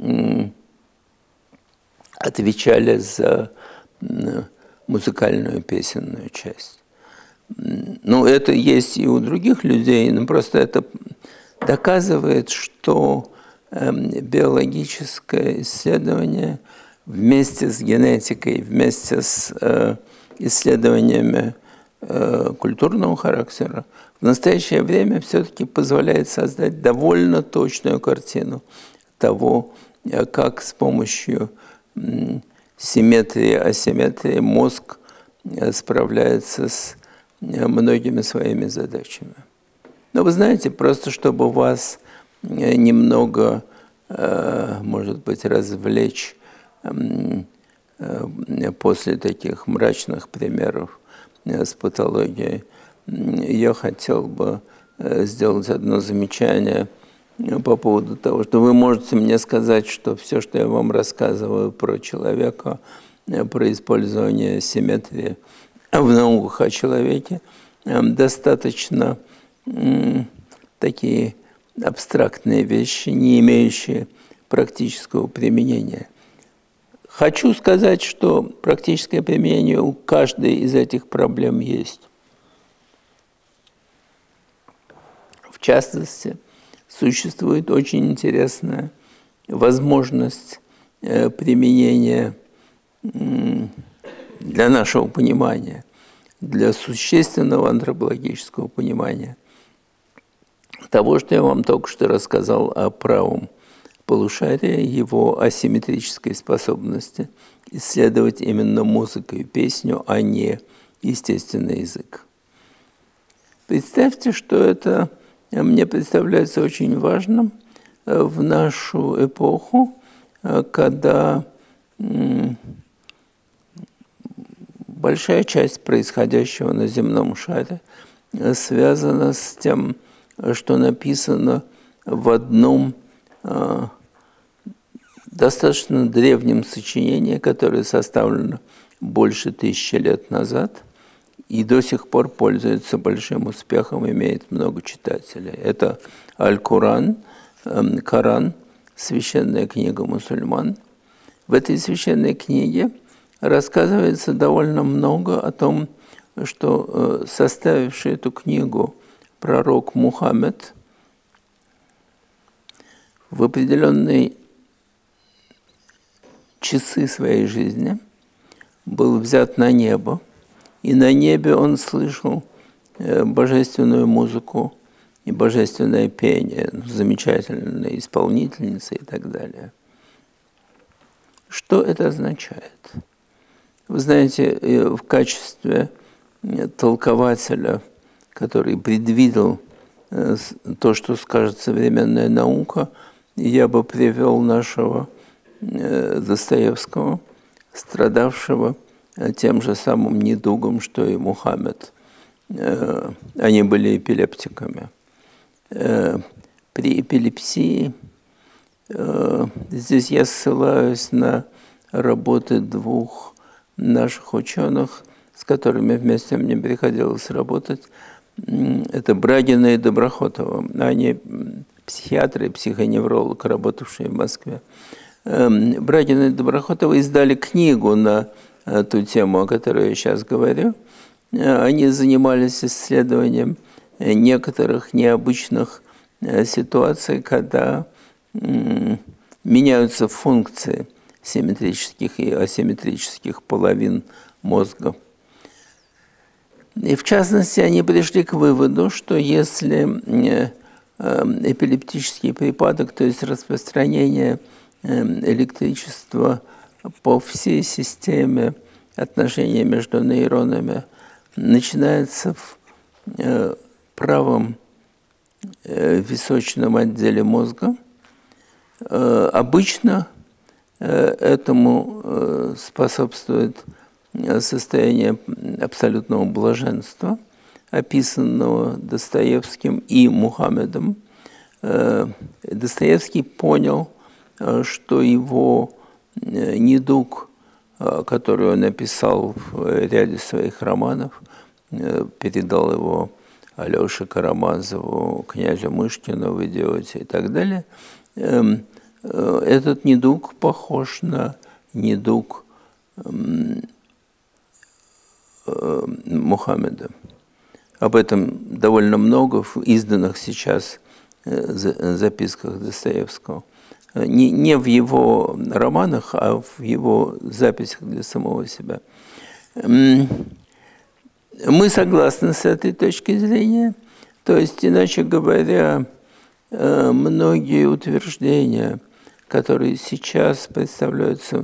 Speaker 1: отвечали за музыкальную песенную часть. Ну, это есть и у других людей, но просто это доказывает, что биологическое исследование вместе с генетикой, вместе с исследованиями культурного характера в настоящее время все-таки позволяет создать довольно точную картину того, как с помощью симметрии, асимметрии мозг справляется с многими своими задачами. Но вы знаете, просто чтобы вас немного, может быть, развлечь после таких мрачных примеров с патологией, я хотел бы сделать одно замечание по поводу того, что вы можете мне сказать, что все, что я вам рассказываю про человека, про использование симметрии в науках о человеке, достаточно такие абстрактные вещи, не имеющие практического применения. Хочу сказать, что практическое применение у каждой из этих проблем есть. В частности, существует очень интересная возможность применения для нашего понимания, для существенного антропологического понимания того, что я вам только что рассказал о правом полушарии, его асимметрической способности исследовать именно музыку и песню, а не естественный язык. Представьте, что это мне представляется очень важным в нашу эпоху, когда большая часть происходящего на земном шаре связана с тем, что написано в одном достаточно древнем сочинении, которое составлено больше 1000 лет назад и до сих пор пользуется большим успехом, имеет много читателей. Это Аль-Коран, Коран, священная книга мусульман. В этой священной книге рассказывается довольно много о том, что составивший эту книгу пророк Мухаммед в определенные часы своей жизни был взят на небо и на небе он слышал божественную музыку и божественное пение, замечательная исполнительница и так далее. Что это означает? Вы знаете, в качестве толкователя, который предвидел то, что скажет современная наука, я бы привел нашего Достоевского, страдавшего тем же самым недугом, что и Мухаммед. Они были эпилептиками. При эпилепсии, здесь я ссылаюсь на работы двух наших ученых, с которыми вместе мне приходилось работать, это Брагина и Доброхотова. Они психиатры и психоневролог, работавшие в Москве. Брагина и Доброхотова издали книгу на ту тему, о которой я сейчас говорю. Они занимались исследованием некоторых необычных ситуаций, когда меняются функции симметрических и асимметрических половин мозга. И в частности, они пришли к выводу, что если эпилептический припадок, то есть распространение электричества по всей системе отношения между нейронами, начинается в правом височном отделе мозга, обычно этому способствует состояние абсолютного блаженства, описанного Достоевским и Мухаммедом. Достоевский понял, что его недуг, который он написал в ряде своих романов, передал его Алёше Карамазову, князю Мышкину в «Идиоте» и так далее, этот недуг похож на недуг Мухаммеда. Об этом довольно много в изданных сейчас записках Достоевского. Не в его романах, а в его записях для самого себя. Мы согласны с этой точки зрения. То есть, иначе говоря, многие утверждения, которые сейчас представляются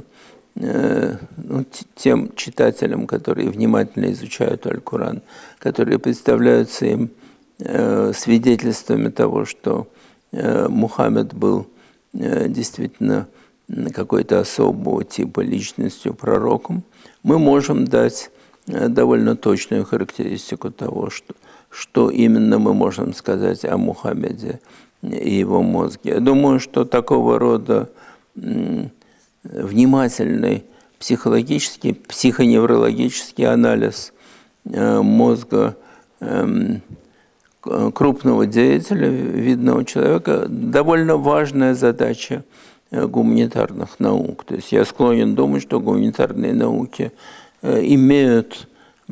Speaker 1: тем читателям, которые внимательно изучают Аль-Куран, которые представляются им свидетельствами того, что Мухаммед был действительно какой-то особого типа личностью, пророком, мы можем дать довольно точную характеристику того, что именно мы можем сказать о Мухаммеде и его мозге. Я думаю, что такого рода внимательный психологический, психоневрологический анализ мозга крупного деятеля, видного человека, довольно важная задача гуманитарных наук. То есть я склонен думать, что гуманитарные науки имеют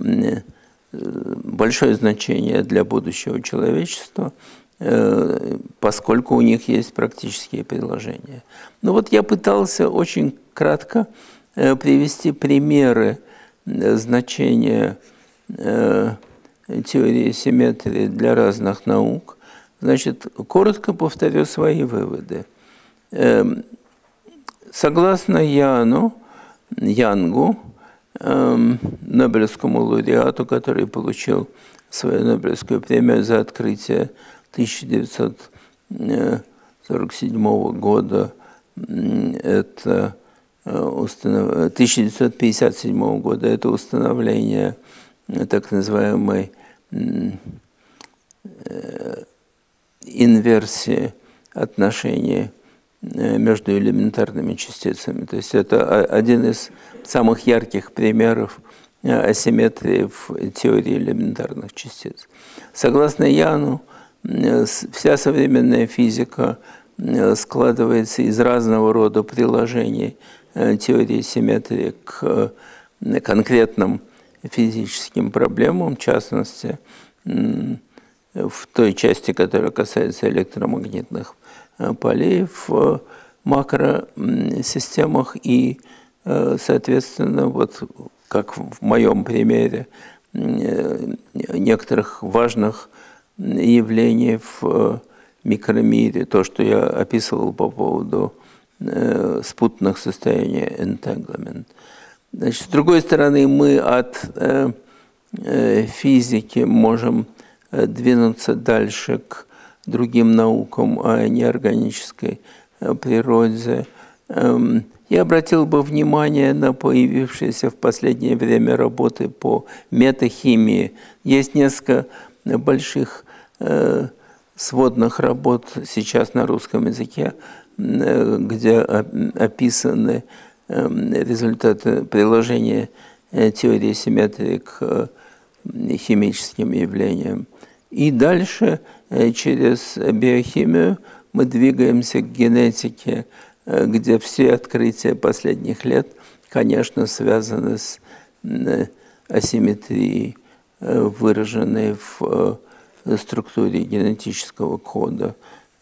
Speaker 1: большое значение для будущего человечества, поскольку у них есть практические приложения. Но вот я пытался очень кратко привести примеры значения теории симметрии для разных наук. Значит, коротко повторю свои выводы. Согласно Янгу, Нобелевскому лауреату, который получил свою Нобелевскую премию за открытие 1947 года, это 1957 года, это установление так называемой инверсии отношений между элементарными частицами. То есть это один из самых ярких примеров асимметрии в теории элементарных частиц. Согласно Яну, вся современная физика складывается из разного рода приложений теории симметрии к конкретным физическим проблемам, в частности, в той части, которая касается электромагнитных полей в макросистемах и, соответственно, вот как в моем примере, некоторых важных явлений в микромире, то, что я описывал по поводу спутанных состояний entanglement. Значит, с другой стороны, мы от физики можем двинуться дальше к другим наукам о неорганической природе. Я обратил бы внимание на появившиеся в последнее время работы по метахимии. Есть несколько больших сводных работ сейчас на русском языке, где описаны результаты приложения теории симметрии к химическим явлениям. И дальше через биохимию мы двигаемся к генетике, где все открытия последних лет, конечно, связаны с асимметрией, выраженной в структуре генетического кода,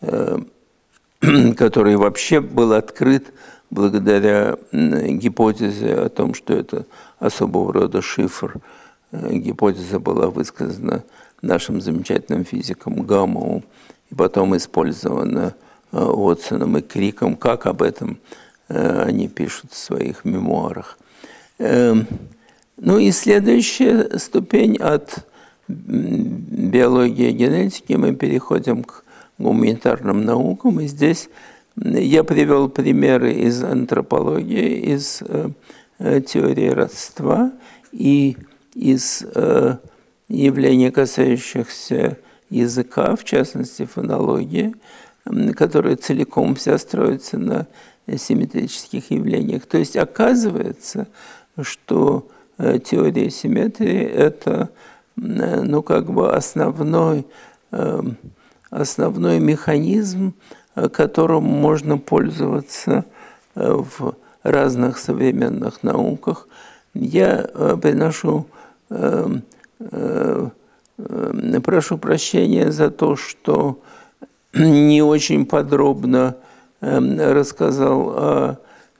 Speaker 1: который вообще был открыт благодаря гипотезе о том, что это особого рода шифр. Гипотеза была высказана нашим замечательным физиком Гамовым и потом использована Уотсоном и Криком, как об этом они пишут в своих мемуарах. Ну и следующая ступень от биологии и генетики мы переходим к гуманитарным наукам. И здесь я привел примеры из антропологии, из теории родства и из явлений, касающихся языка, в частности фонологии, которая целиком вся строится на симметрических явлениях. То есть оказывается, что теория симметрии – это ну, как бы основной механизм, которым можно пользоваться в разных современных науках. Я прошу прощения за то, что не очень подробно рассказал о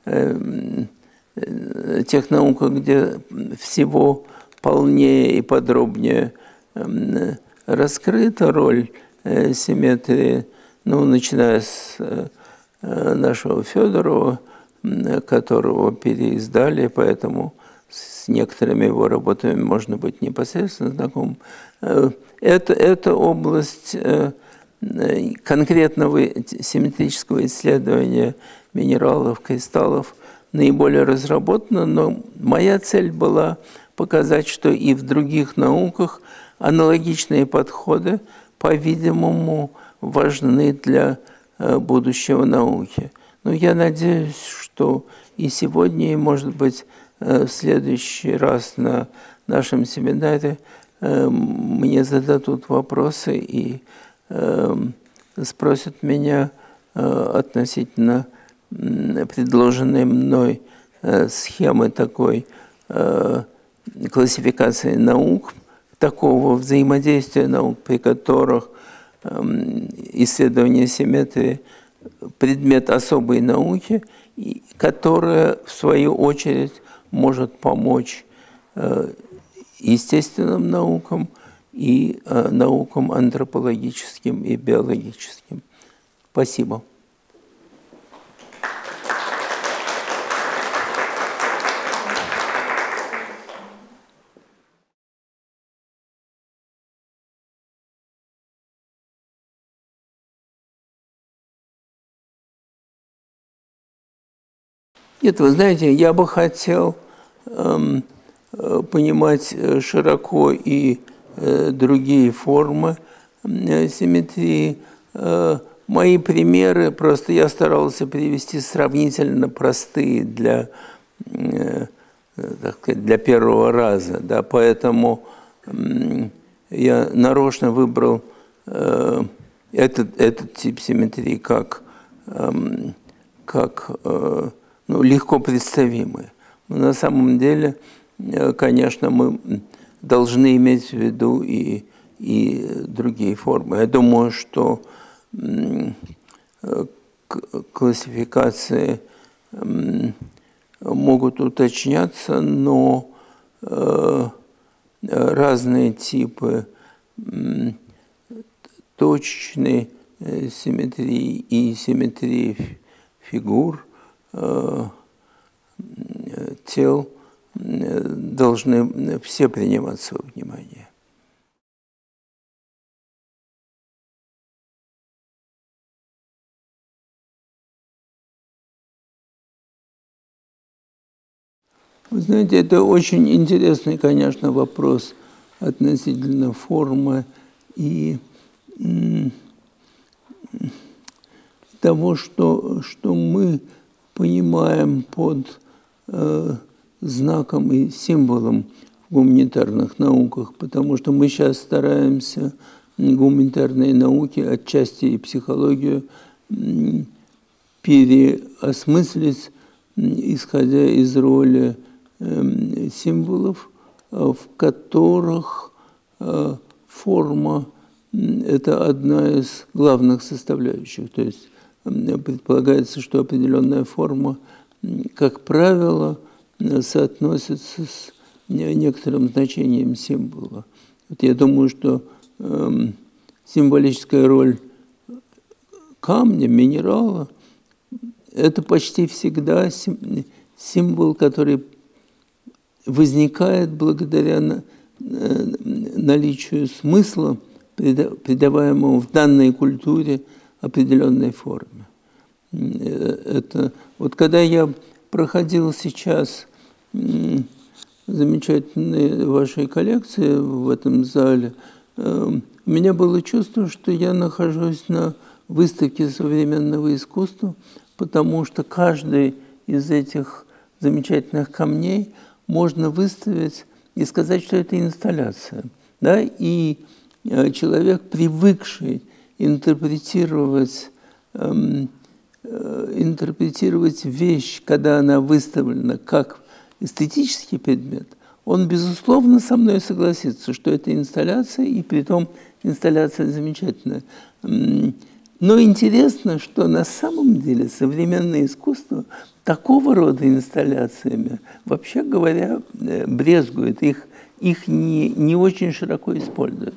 Speaker 1: тех науках, где всего полнее и подробнее раскрыта роль симметрии, ну, начиная с нашего Федорова, которого переиздали, поэтому с некоторыми его работами можно быть непосредственно знакомым. Это область конкретного симметрического исследования минералов, кристаллов наиболее разработана, но моя цель была показать, что и в других науках аналогичные подходы, по-видимому, важны для будущего науки. Но я надеюсь, что и сегодня, и, может быть, в следующий раз на нашем семинаре мне зададут вопросы и спросят меня относительно предложенной мной схемы такой классификации наук, такого взаимодействия наук, при которых исследование симметрии – предмет особой науки, которая, в свою очередь, может помочь естественным наукам и наукам антропологическим и биологическим. Спасибо. Нет, вы знаете, я бы хотел понимать широко и другие формы симметрии. Мои примеры, просто я старался привести сравнительно простые для, так сказать, для первого раза, да, поэтому я нарочно выбрал этот тип симметрии как ну, легко представимые. Но на самом деле, конечно, мы должны иметь в виду и другие формы. Я думаю, что классификации могут уточняться, но разные типы точечной симметрии и симметрии фигур, тел должны все приниматься во внимание. Вы знаете, это очень интересный, конечно, вопрос относительно формы и того, что мы понимаем под знаком и символом в гуманитарных науках, потому что мы сейчас стараемся гуманитарные науки, отчасти и психологию, переосмыслить, исходя из роли символов, в которых форма – это одна из главных составляющих. То есть предполагается, что определенная форма, как правило, соотносится с некоторым значением символа. Вот я думаю, что символическая роль камня, минерала – это почти всегда символ, который возникает благодаря наличию смысла, придаваемого в данной культуре определенной форме. Это, вот когда я проходил сейчас замечательные ваши коллекции в этом зале, у меня было чувство, что я нахожусь на выставке современного искусства, потому что каждый из этих замечательных камней можно выставить и сказать, что это инсталляция. Да? И человек, привыкший интерпретировать вещь, когда она выставлена как эстетический предмет, он, безусловно, со мной согласится, что это инсталляция, и притом инсталляция замечательная. Но интересно, что на самом деле современное искусство такого рода инсталляциями, вообще говоря, брезгует, их не очень широко используют.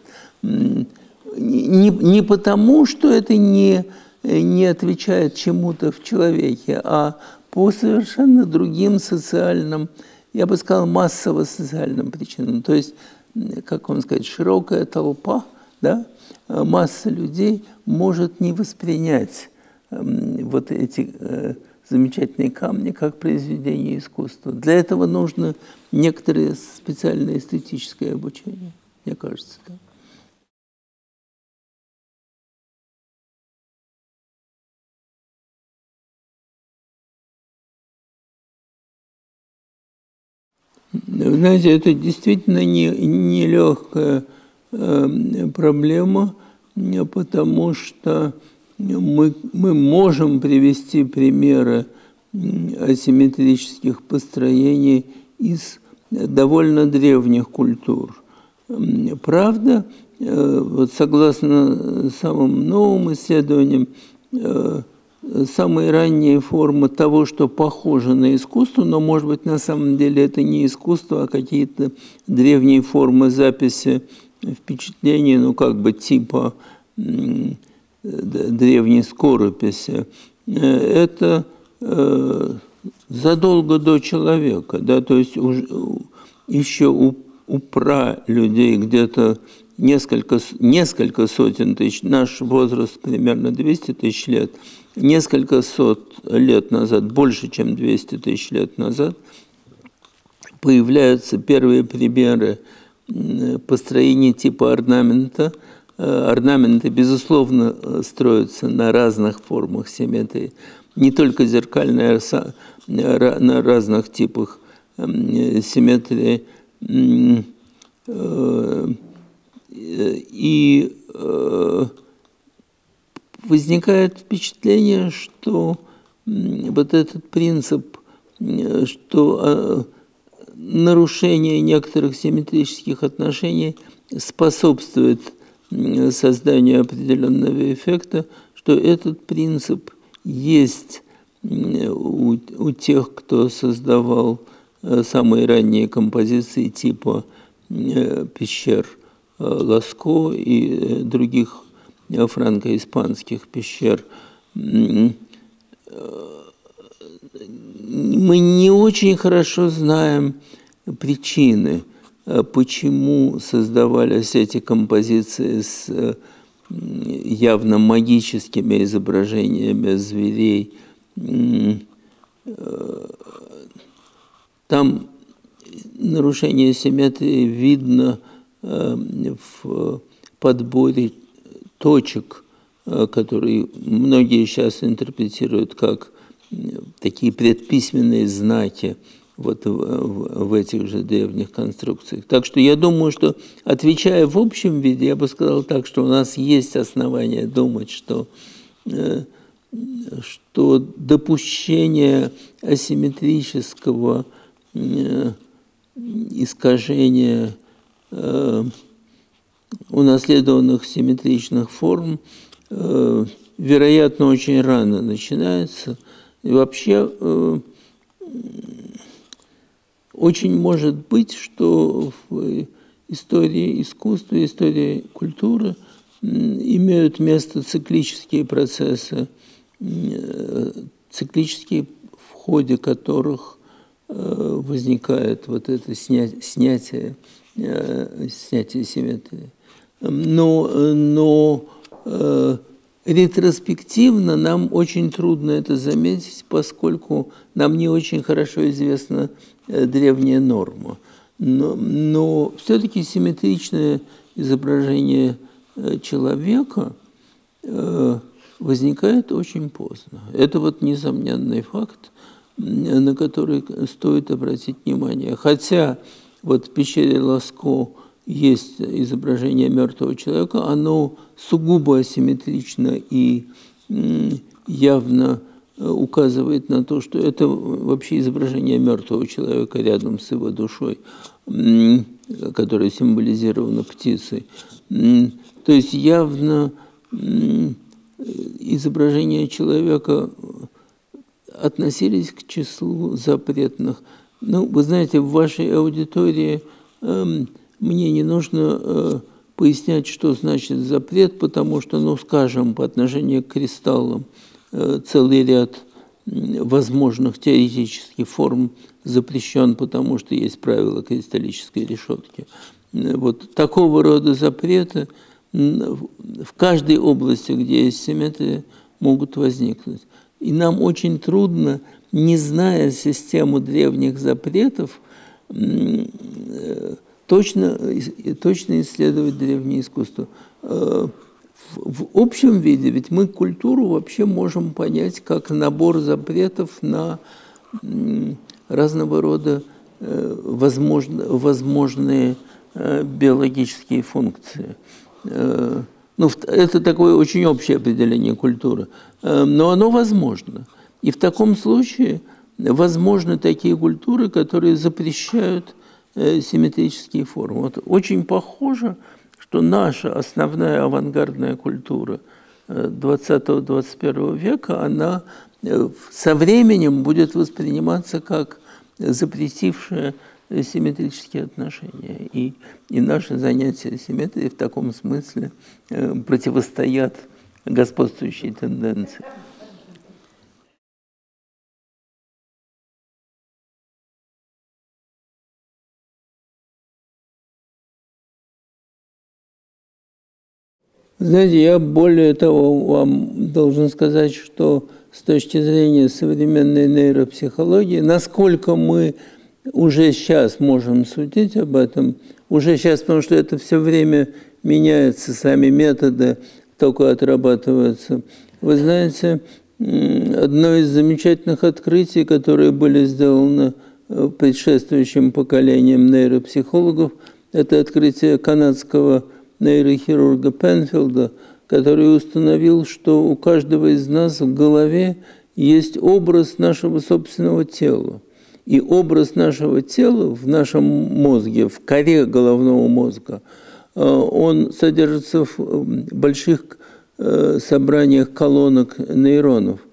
Speaker 1: Не потому, что это не отвечает чему-то в человеке, а по совершенно другим социальным, я бы сказал, массово-социальным причинам. То есть, как вам сказать, широкая толпа, да, масса людей может не воспринять вот эти замечательные камни как произведение искусства. Для этого нужно некоторое специальное эстетическое обучение, мне кажется. Да. Знаете, это действительно нелегкая проблема, потому что мы можем привести примеры асимметрических построений из довольно древних культур. Правда, вот согласно самым новым исследованиям, самые ранние формы того, что похоже на искусство, но, может быть, на самом деле это не искусство, а какие-то древние формы записи впечатлений, ну, как бы типа древней скорописи. Это задолго до человека, да, то есть еще у пралюдей где-то несколько сотен тысяч, наш возраст примерно 200 тысяч лет, несколько сот лет назад, больше, чем 200 тысяч лет назад, появляются первые примеры построения типа орнамента. Орнаменты, безусловно, строятся на разных формах симметрии, не только зеркальные, а на разных типах симметрии. И возникает впечатление, что вот этот принцип, что нарушение некоторых симметрических отношений способствует созданию определенного эффекта, что этот принцип есть у тех, кто создавал самые ранние композиции типа пещер Ласко и других франко-испанских пещер. Мы не очень хорошо знаем причины, почему создавались эти композиции с явно магическими изображениями зверей. Там нарушение симметрии видно в подборе точек, которые многие сейчас интерпретируют как такие предписьменные знаки вот в этих же древних конструкциях. Так что я думаю, что, отвечая в общем виде, я бы сказал так, что у нас есть основания думать, что допущение асимметрического искажения унаследованных симметричных форм, вероятно, очень рано начинается. И вообще очень может быть, что в истории искусства, истории культуры имеют место циклические процессы, циклические, в ходе которых возникает вот это снятие симметрии. Но ретроспективно нам очень трудно это заметить, поскольку нам не очень хорошо известна древняя норма. Но все-таки симметричное изображение человека возникает очень поздно. Это вот несомненный факт, на который стоит обратить внимание. Хотя вот в пещере Ласко есть изображение мертвого человека, оно сугубо асимметрично и явно указывает на то, что это вообще изображение мертвого человека рядом с его душой, которая символизирована птицей. То есть явно изображения человека относились к числу запретных. Ну, вы знаете, в вашей аудитории мне не нужно пояснять, что значит запрет, потому что, ну, скажем, по отношению к кристаллам целый ряд возможных теоретических форм запрещен, потому что есть правила кристаллической решетки. Вот такого рода запреты в каждой области, где есть симметрия, могут возникнуть. И нам очень трудно, не зная систему древних запретов, точно исследовать древнее искусство. В общем виде ведь мы культуру вообще можем понять как набор запретов на разного рода возможные биологические функции. Ну, это такое очень общее определение культуры, но оно возможно. И в таком случае возможны такие культуры, которые запрещают симметрические формы. Вот очень похоже, что наша основная авангардная культура 20-21 века, она со временем будет восприниматься как запретившая симметрические отношения. И наши занятия симметрией в таком смысле противостоят господствующей тенденции. Знаете, я более того вам должен сказать, что с точки зрения современной нейропсихологии, насколько мы уже сейчас можем судить об этом, уже сейчас, потому что это все время меняется, сами методы только отрабатываются. Вы знаете, одно из замечательных открытий, которые были сделаны предшествующим поколением нейропсихологов, это открытие канадского нейрохирурга Пенфилда, который установил, что у каждого из нас в голове есть образ нашего собственного тела. И образ нашего тела в нашем мозге, в коре головного мозга, он содержится в больших собраниях колонок нейронов.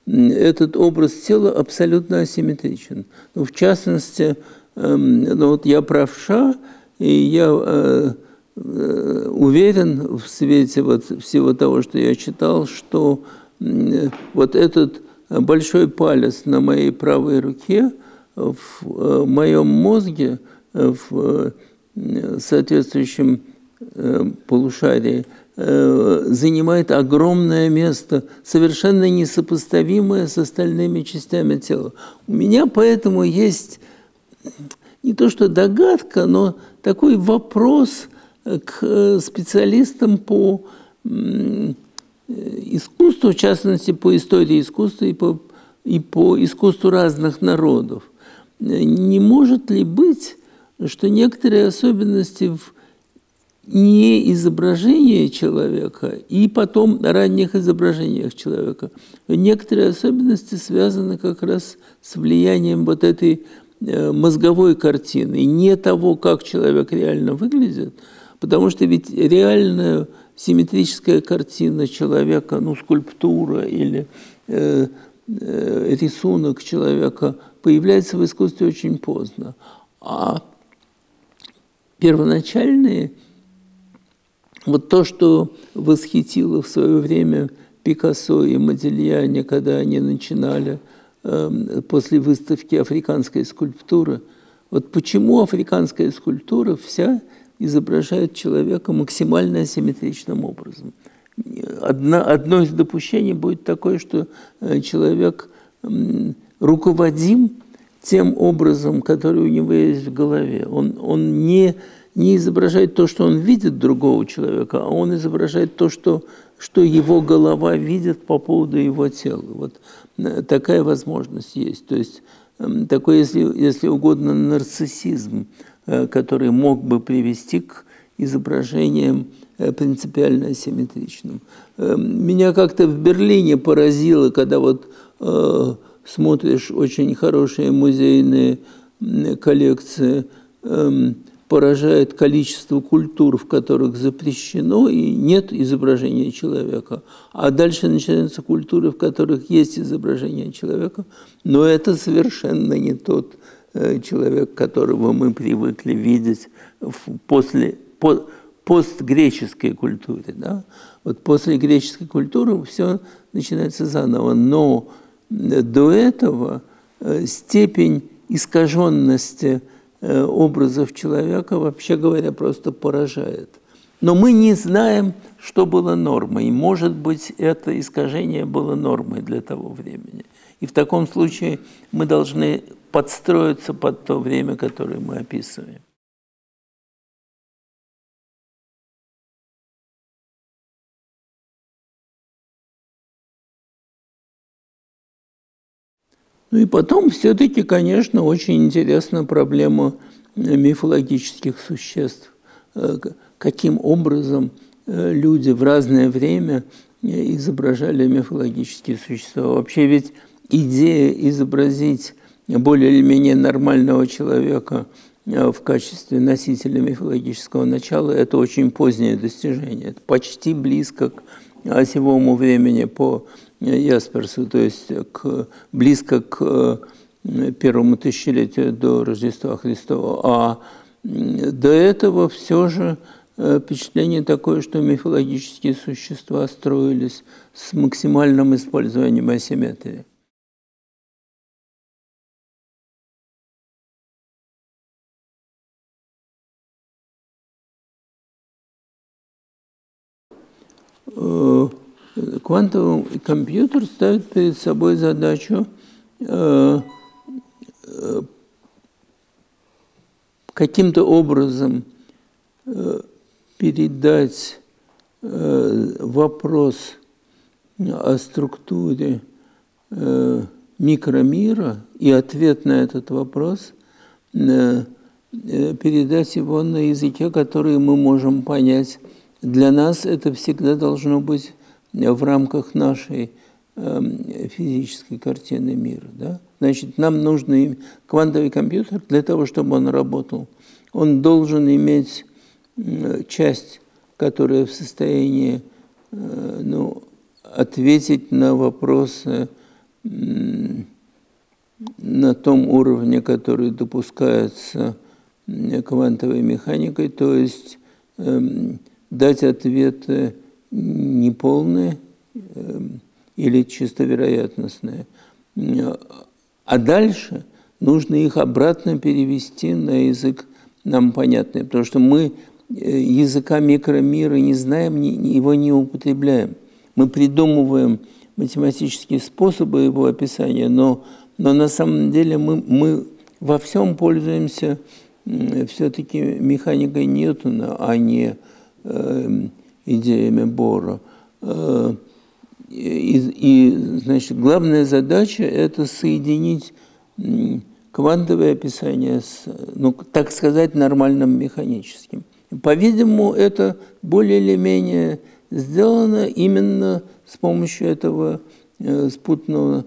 Speaker 1: этот образ тела абсолютно асимметричен. Ну, в частности, ну, вот я правша, и я уверен в свете вот всего того, что я читал, что вот этот большой палец на моей правой руке в моем мозге, в соответствующем полушарии, занимает огромное место, совершенно несопоставимое с остальными частями тела. У меня поэтому есть не то что догадка, но такой вопрос к специалистам по искусству, в частности, по истории искусства и по искусству разных народов. Не может ли быть, что некоторые особенности в не изображении человека и потом ранних изображениях человека, некоторые особенности связаны как раз с влиянием вот этой мозговой картины, не того, как человек реально выглядит, потому что ведь реальная симметрическая картина человека, ну, скульптура или рисунок человека появляется в искусстве очень поздно. А первоначальные, вот то, что восхитило в свое время Пикассо и Модильяне, когда они начинали после выставки африканской скульптуры, вот почему африканская скульптура вся изображает человека максимально асимметричным образом. Одно из допущений будет такое, что человек руководим тем образом, который у него есть в голове. Он не изображает то, что он видит другого человека, а он изображает то, что его голова видит по поводу его тела. Вот такая возможность есть. То есть такой, если угодно, нарциссизм, который мог бы привести к изображениям принципиально асимметричным. Меня как-то в Берлине поразило, когда вот смотришь очень хорошие музейные коллекции, поражает количество культур, в которых запрещено и нет изображения человека. А дальше начинаются культуры, в которых есть изображение человека, но это совершенно не тот человек, которого мы привыкли видеть после постгреческой культуре. Да? Вот после греческой культуры все начинается заново. Но до этого степень искаженности образов человека, вообще говоря, просто поражает. Но мы не знаем, что было нормой. И, может быть, это искажение было нормой для того времени. И в таком случае мы должны подстроиться под то время, которое мы описываем. Ну и потом все-таки, конечно, очень интересна проблема мифологических существ. Каким образом люди в разное время изображали мифологические существа. Вообще ведь идея изобразить более или менее нормального человека в качестве носителя мифологического начала – это очень позднее достижение. Это почти близко к осевому времени по Ясперсу, то есть близко к первому тысячелетию до Рождества Христова. А до этого все же впечатление такое, что мифологические существа строились с максимальным использованием асимметрии. Квантовый компьютер ставит перед собой задачу каким-то образом передать вопрос о структуре микромира и ответ на этот вопрос, передать его на языке, который мы можем понять. Для нас это всегда должно быть в рамках нашей физической картины мира. Да? Значит, нам нужен квантовый компьютер для того, чтобы он работал. Он должен иметь часть, которая в состоянии ответить на вопросы на том уровне, который допускается квантовой механикой, то есть дать ответы неполные или чисто вероятностные. А дальше нужно их обратно перевести на язык нам понятный, потому что мы языка микромира не знаем, его не употребляем. Мы придумываем математические способы его описания, но на самом деле мы во всем пользуемся все-таки механикой Ньютона, а не идеями Бора. Значит, главная задача – это соединить квантовое описание с, ну, так сказать, нормальным механическим. По-видимому, это более или менее сделано именно с помощью этого спутанного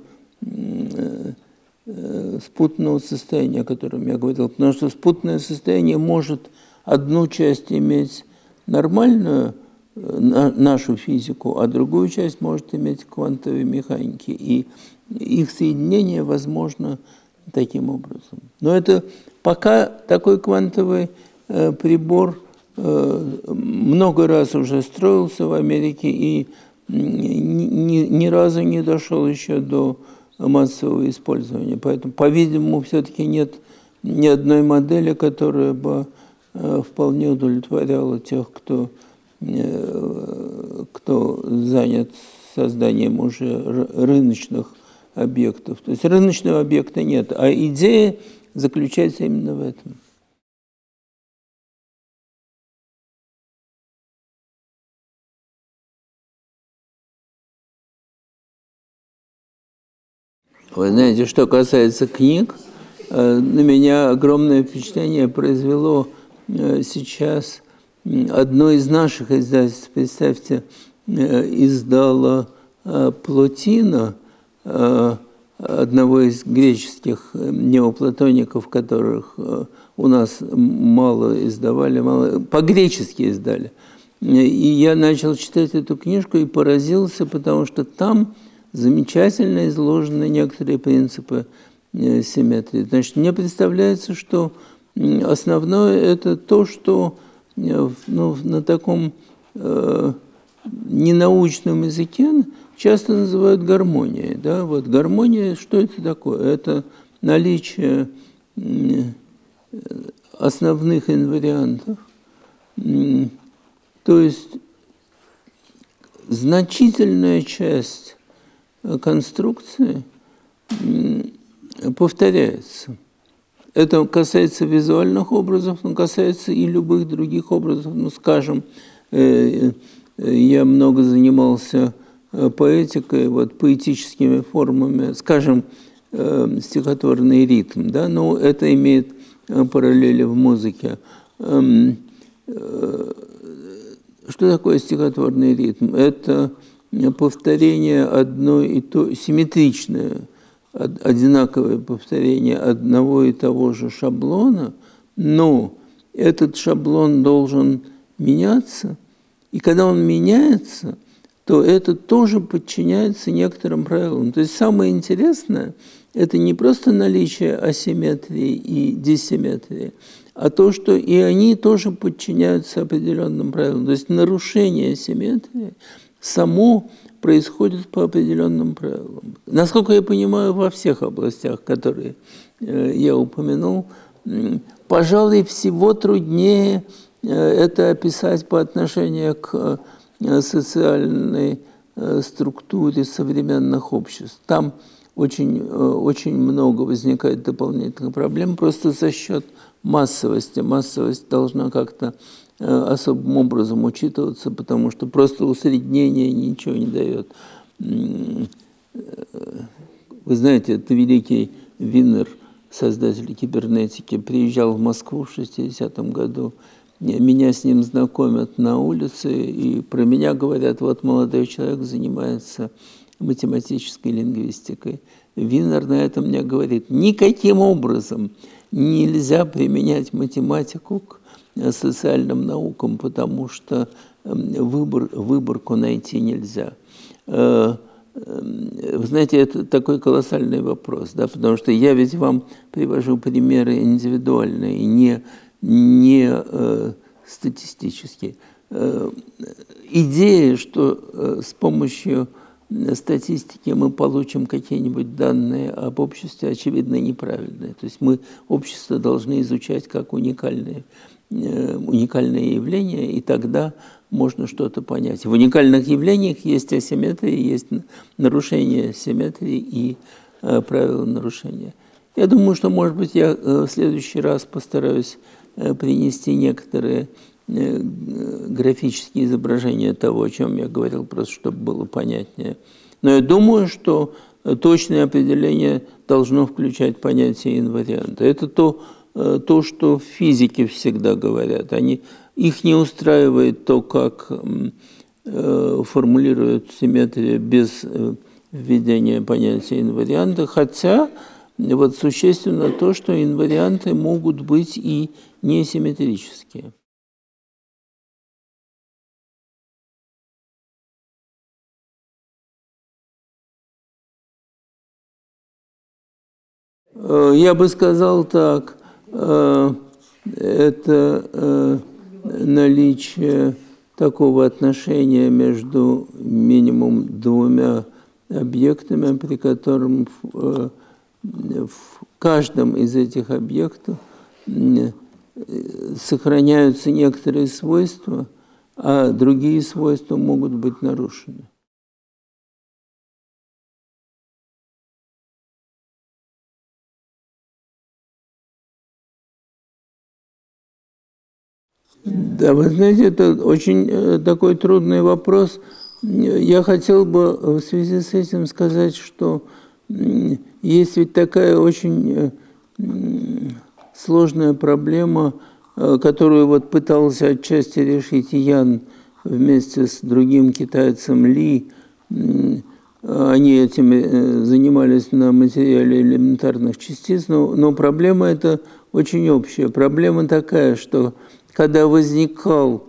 Speaker 1: состояния, о котором я говорил. Потому что спутанное состояние может одну часть иметь нормальную, нашу физику, а другую часть может иметь квантовые механики. И их соединение возможно таким образом. Но это пока такой квантовый прибор много раз уже строился в Америке и ни разу не дошел еще до массового использования. Поэтому, по-видимому, все-таки нет ни одной модели, которая бы вполне удовлетворяла тех, кто занят созданием уже рыночных объектов. То есть рыночного объекта нет, а идея заключается именно в этом. Вы знаете, что касается книг, на меня огромное впечатление произвело сейчас одно из наших издательств, представьте, издало Плотина, одного из греческих неоплатоников, которых у нас мало издавали, по-гречески издали. И я начал читать эту книжку и поразился, потому что там замечательно изложены некоторые принципы симметрии. Значит, мне представляется, что основное – это то, что на таком ненаучном языке часто называют гармонией. Да? Вот гармония, что это такое? Это наличие основных инвариантов, то есть значительная часть конструкции повторяется. Это касается визуальных образов, но касается и любых других образов. Ну, скажем, я много занимался поэтикой, вот, поэтическими формами, скажем, стихотворный ритм, да, но это имеет параллели в музыке. Что такое стихотворный ритм? Это повторение одной и той, симметричное, одинаковое повторение одного и того же шаблона, но этот шаблон должен меняться, и когда он меняется, то это тоже подчиняется некоторым правилам. То есть самое интересное – это не просто наличие асимметрии и диссимметрии, а то, что и они тоже подчиняются определенным правилам. То есть нарушение симметрии само происходит по определенным правилам. Насколько я понимаю, во всех областях, которые я упомянул, пожалуй, всего труднее это описать по отношению к социальной структуре современных обществ. Там очень много возникает дополнительных проблем просто за счет массовости. Массовость должна как-то особым образом учитываться, потому что просто усреднение ничего не дает. Вы знаете, это великий Винер, создатель кибернетики, приезжал в Москву в 60-м году. Меня с ним знакомят на улице, и про меня говорят, вот молодой человек занимается математической лингвистикой. Винер на это мне говорит, никаким образом нельзя применять математику к социальным наукам, потому что выборку найти нельзя. вы знаете, это такой колоссальный вопрос, да, потому что я ведь вам привожу примеры индивидуальные, не статистические. Идея, что с помощью статистики мы получим какие-нибудь данные об обществе, очевидно, неправильные. То есть мы общество должны изучать как уникальные явления, и тогда можно что-то понять. В уникальных явлениях есть асимметрия, есть нарушение симметрии и правила нарушения. Я думаю, что, может быть, я в следующий раз постараюсь принести некоторые графические изображения того, о чем я говорил, просто чтобы было понятнее. Но я думаю, что точное определение должно включать понятие инварианта. Это то, что физики всегда говорят. Их не устраивает то, как формулируют симметрию без введения понятия инварианта, хотя вот существенно то, что инварианты могут быть и несимметрические. Я бы сказал так, это наличие такого отношения между минимум двумя объектами, при котором в каждом из этих объектов сохраняются некоторые свойства, а другие свойства могут быть нарушены. Да, вы знаете, это очень такой трудный вопрос. Я хотел бы в связи с этим сказать, что есть ведь такая очень сложная проблема, которую вот пытался отчасти решить Ян вместе с другим китайцем Ли. Они этим занимались на материале элементарных частиц, но проблема эта очень общая. Проблема такая, что когда возникала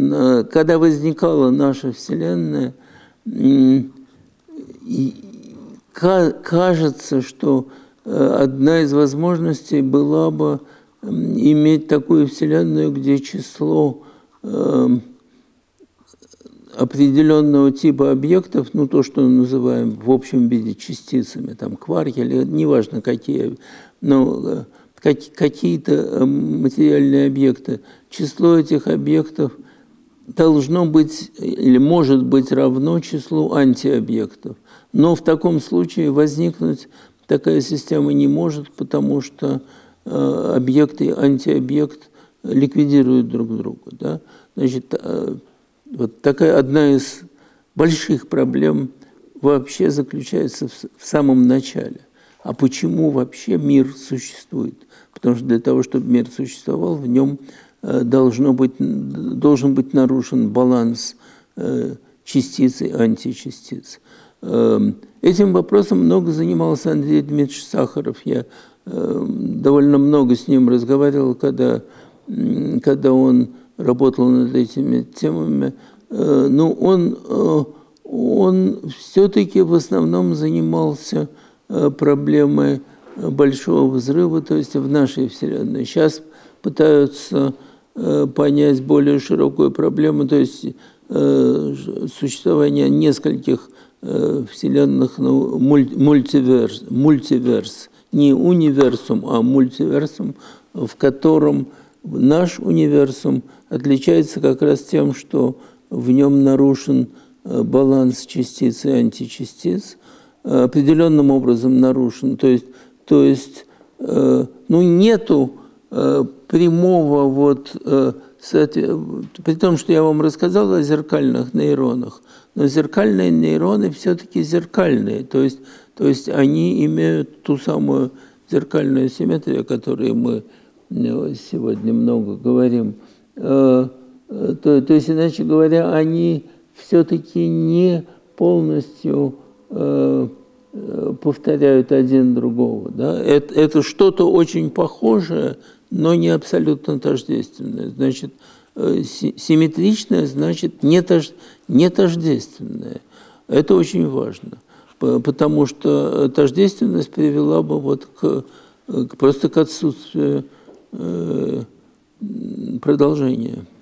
Speaker 1: наша Вселенная, кажется, что одна из возможностей была бы иметь такую Вселенную, где число определенного типа объектов, ну то, что мы называем в общем виде частицами, там кварки или неважно какие, но какие-то материальные объекты, число этих объектов должно быть или может быть равно числу антиобъектов. Но в таком случае возникнуть такая система не может, потому что объект и антиобъект ликвидируют друг друга. Да? Значит, вот такая одна из больших проблем вообще заключается в самом начале. А почему вообще мир существует? Потому что для того, чтобы мир существовал, в нем должен быть нарушен баланс частиц и античастиц. Этим вопросом много занимался Андрей Дмитриевич Сахаров. Я довольно много с ним разговаривал, когда он работал над этими темами. Но он все-таки в основном занимался проблемой большого взрыва, то есть в нашей Вселенной. Сейчас пытаются понять более широкую проблему, то есть существование нескольких вселенных, ну, мультиверс, не универсум, а мультиверсум, в котором наш универсум отличается как раз тем, что в нем нарушен баланс частиц и античастиц, определенным образом нарушен. То есть нету прямого при том, что я вам рассказал о зеркальных нейронах, но зеркальные нейроны все-таки зеркальные, то есть они имеют ту самую зеркальную симметрию, о которой мы сегодня много говорим. То есть, иначе говоря, они все-таки не полностью повторяют один другого. Да? Это что-то очень похожее, но не абсолютно тождественное. Значит, симметричное значит не тождественное. Это очень важно. потому что тождественность привела бы вот просто к отсутствию продолжения.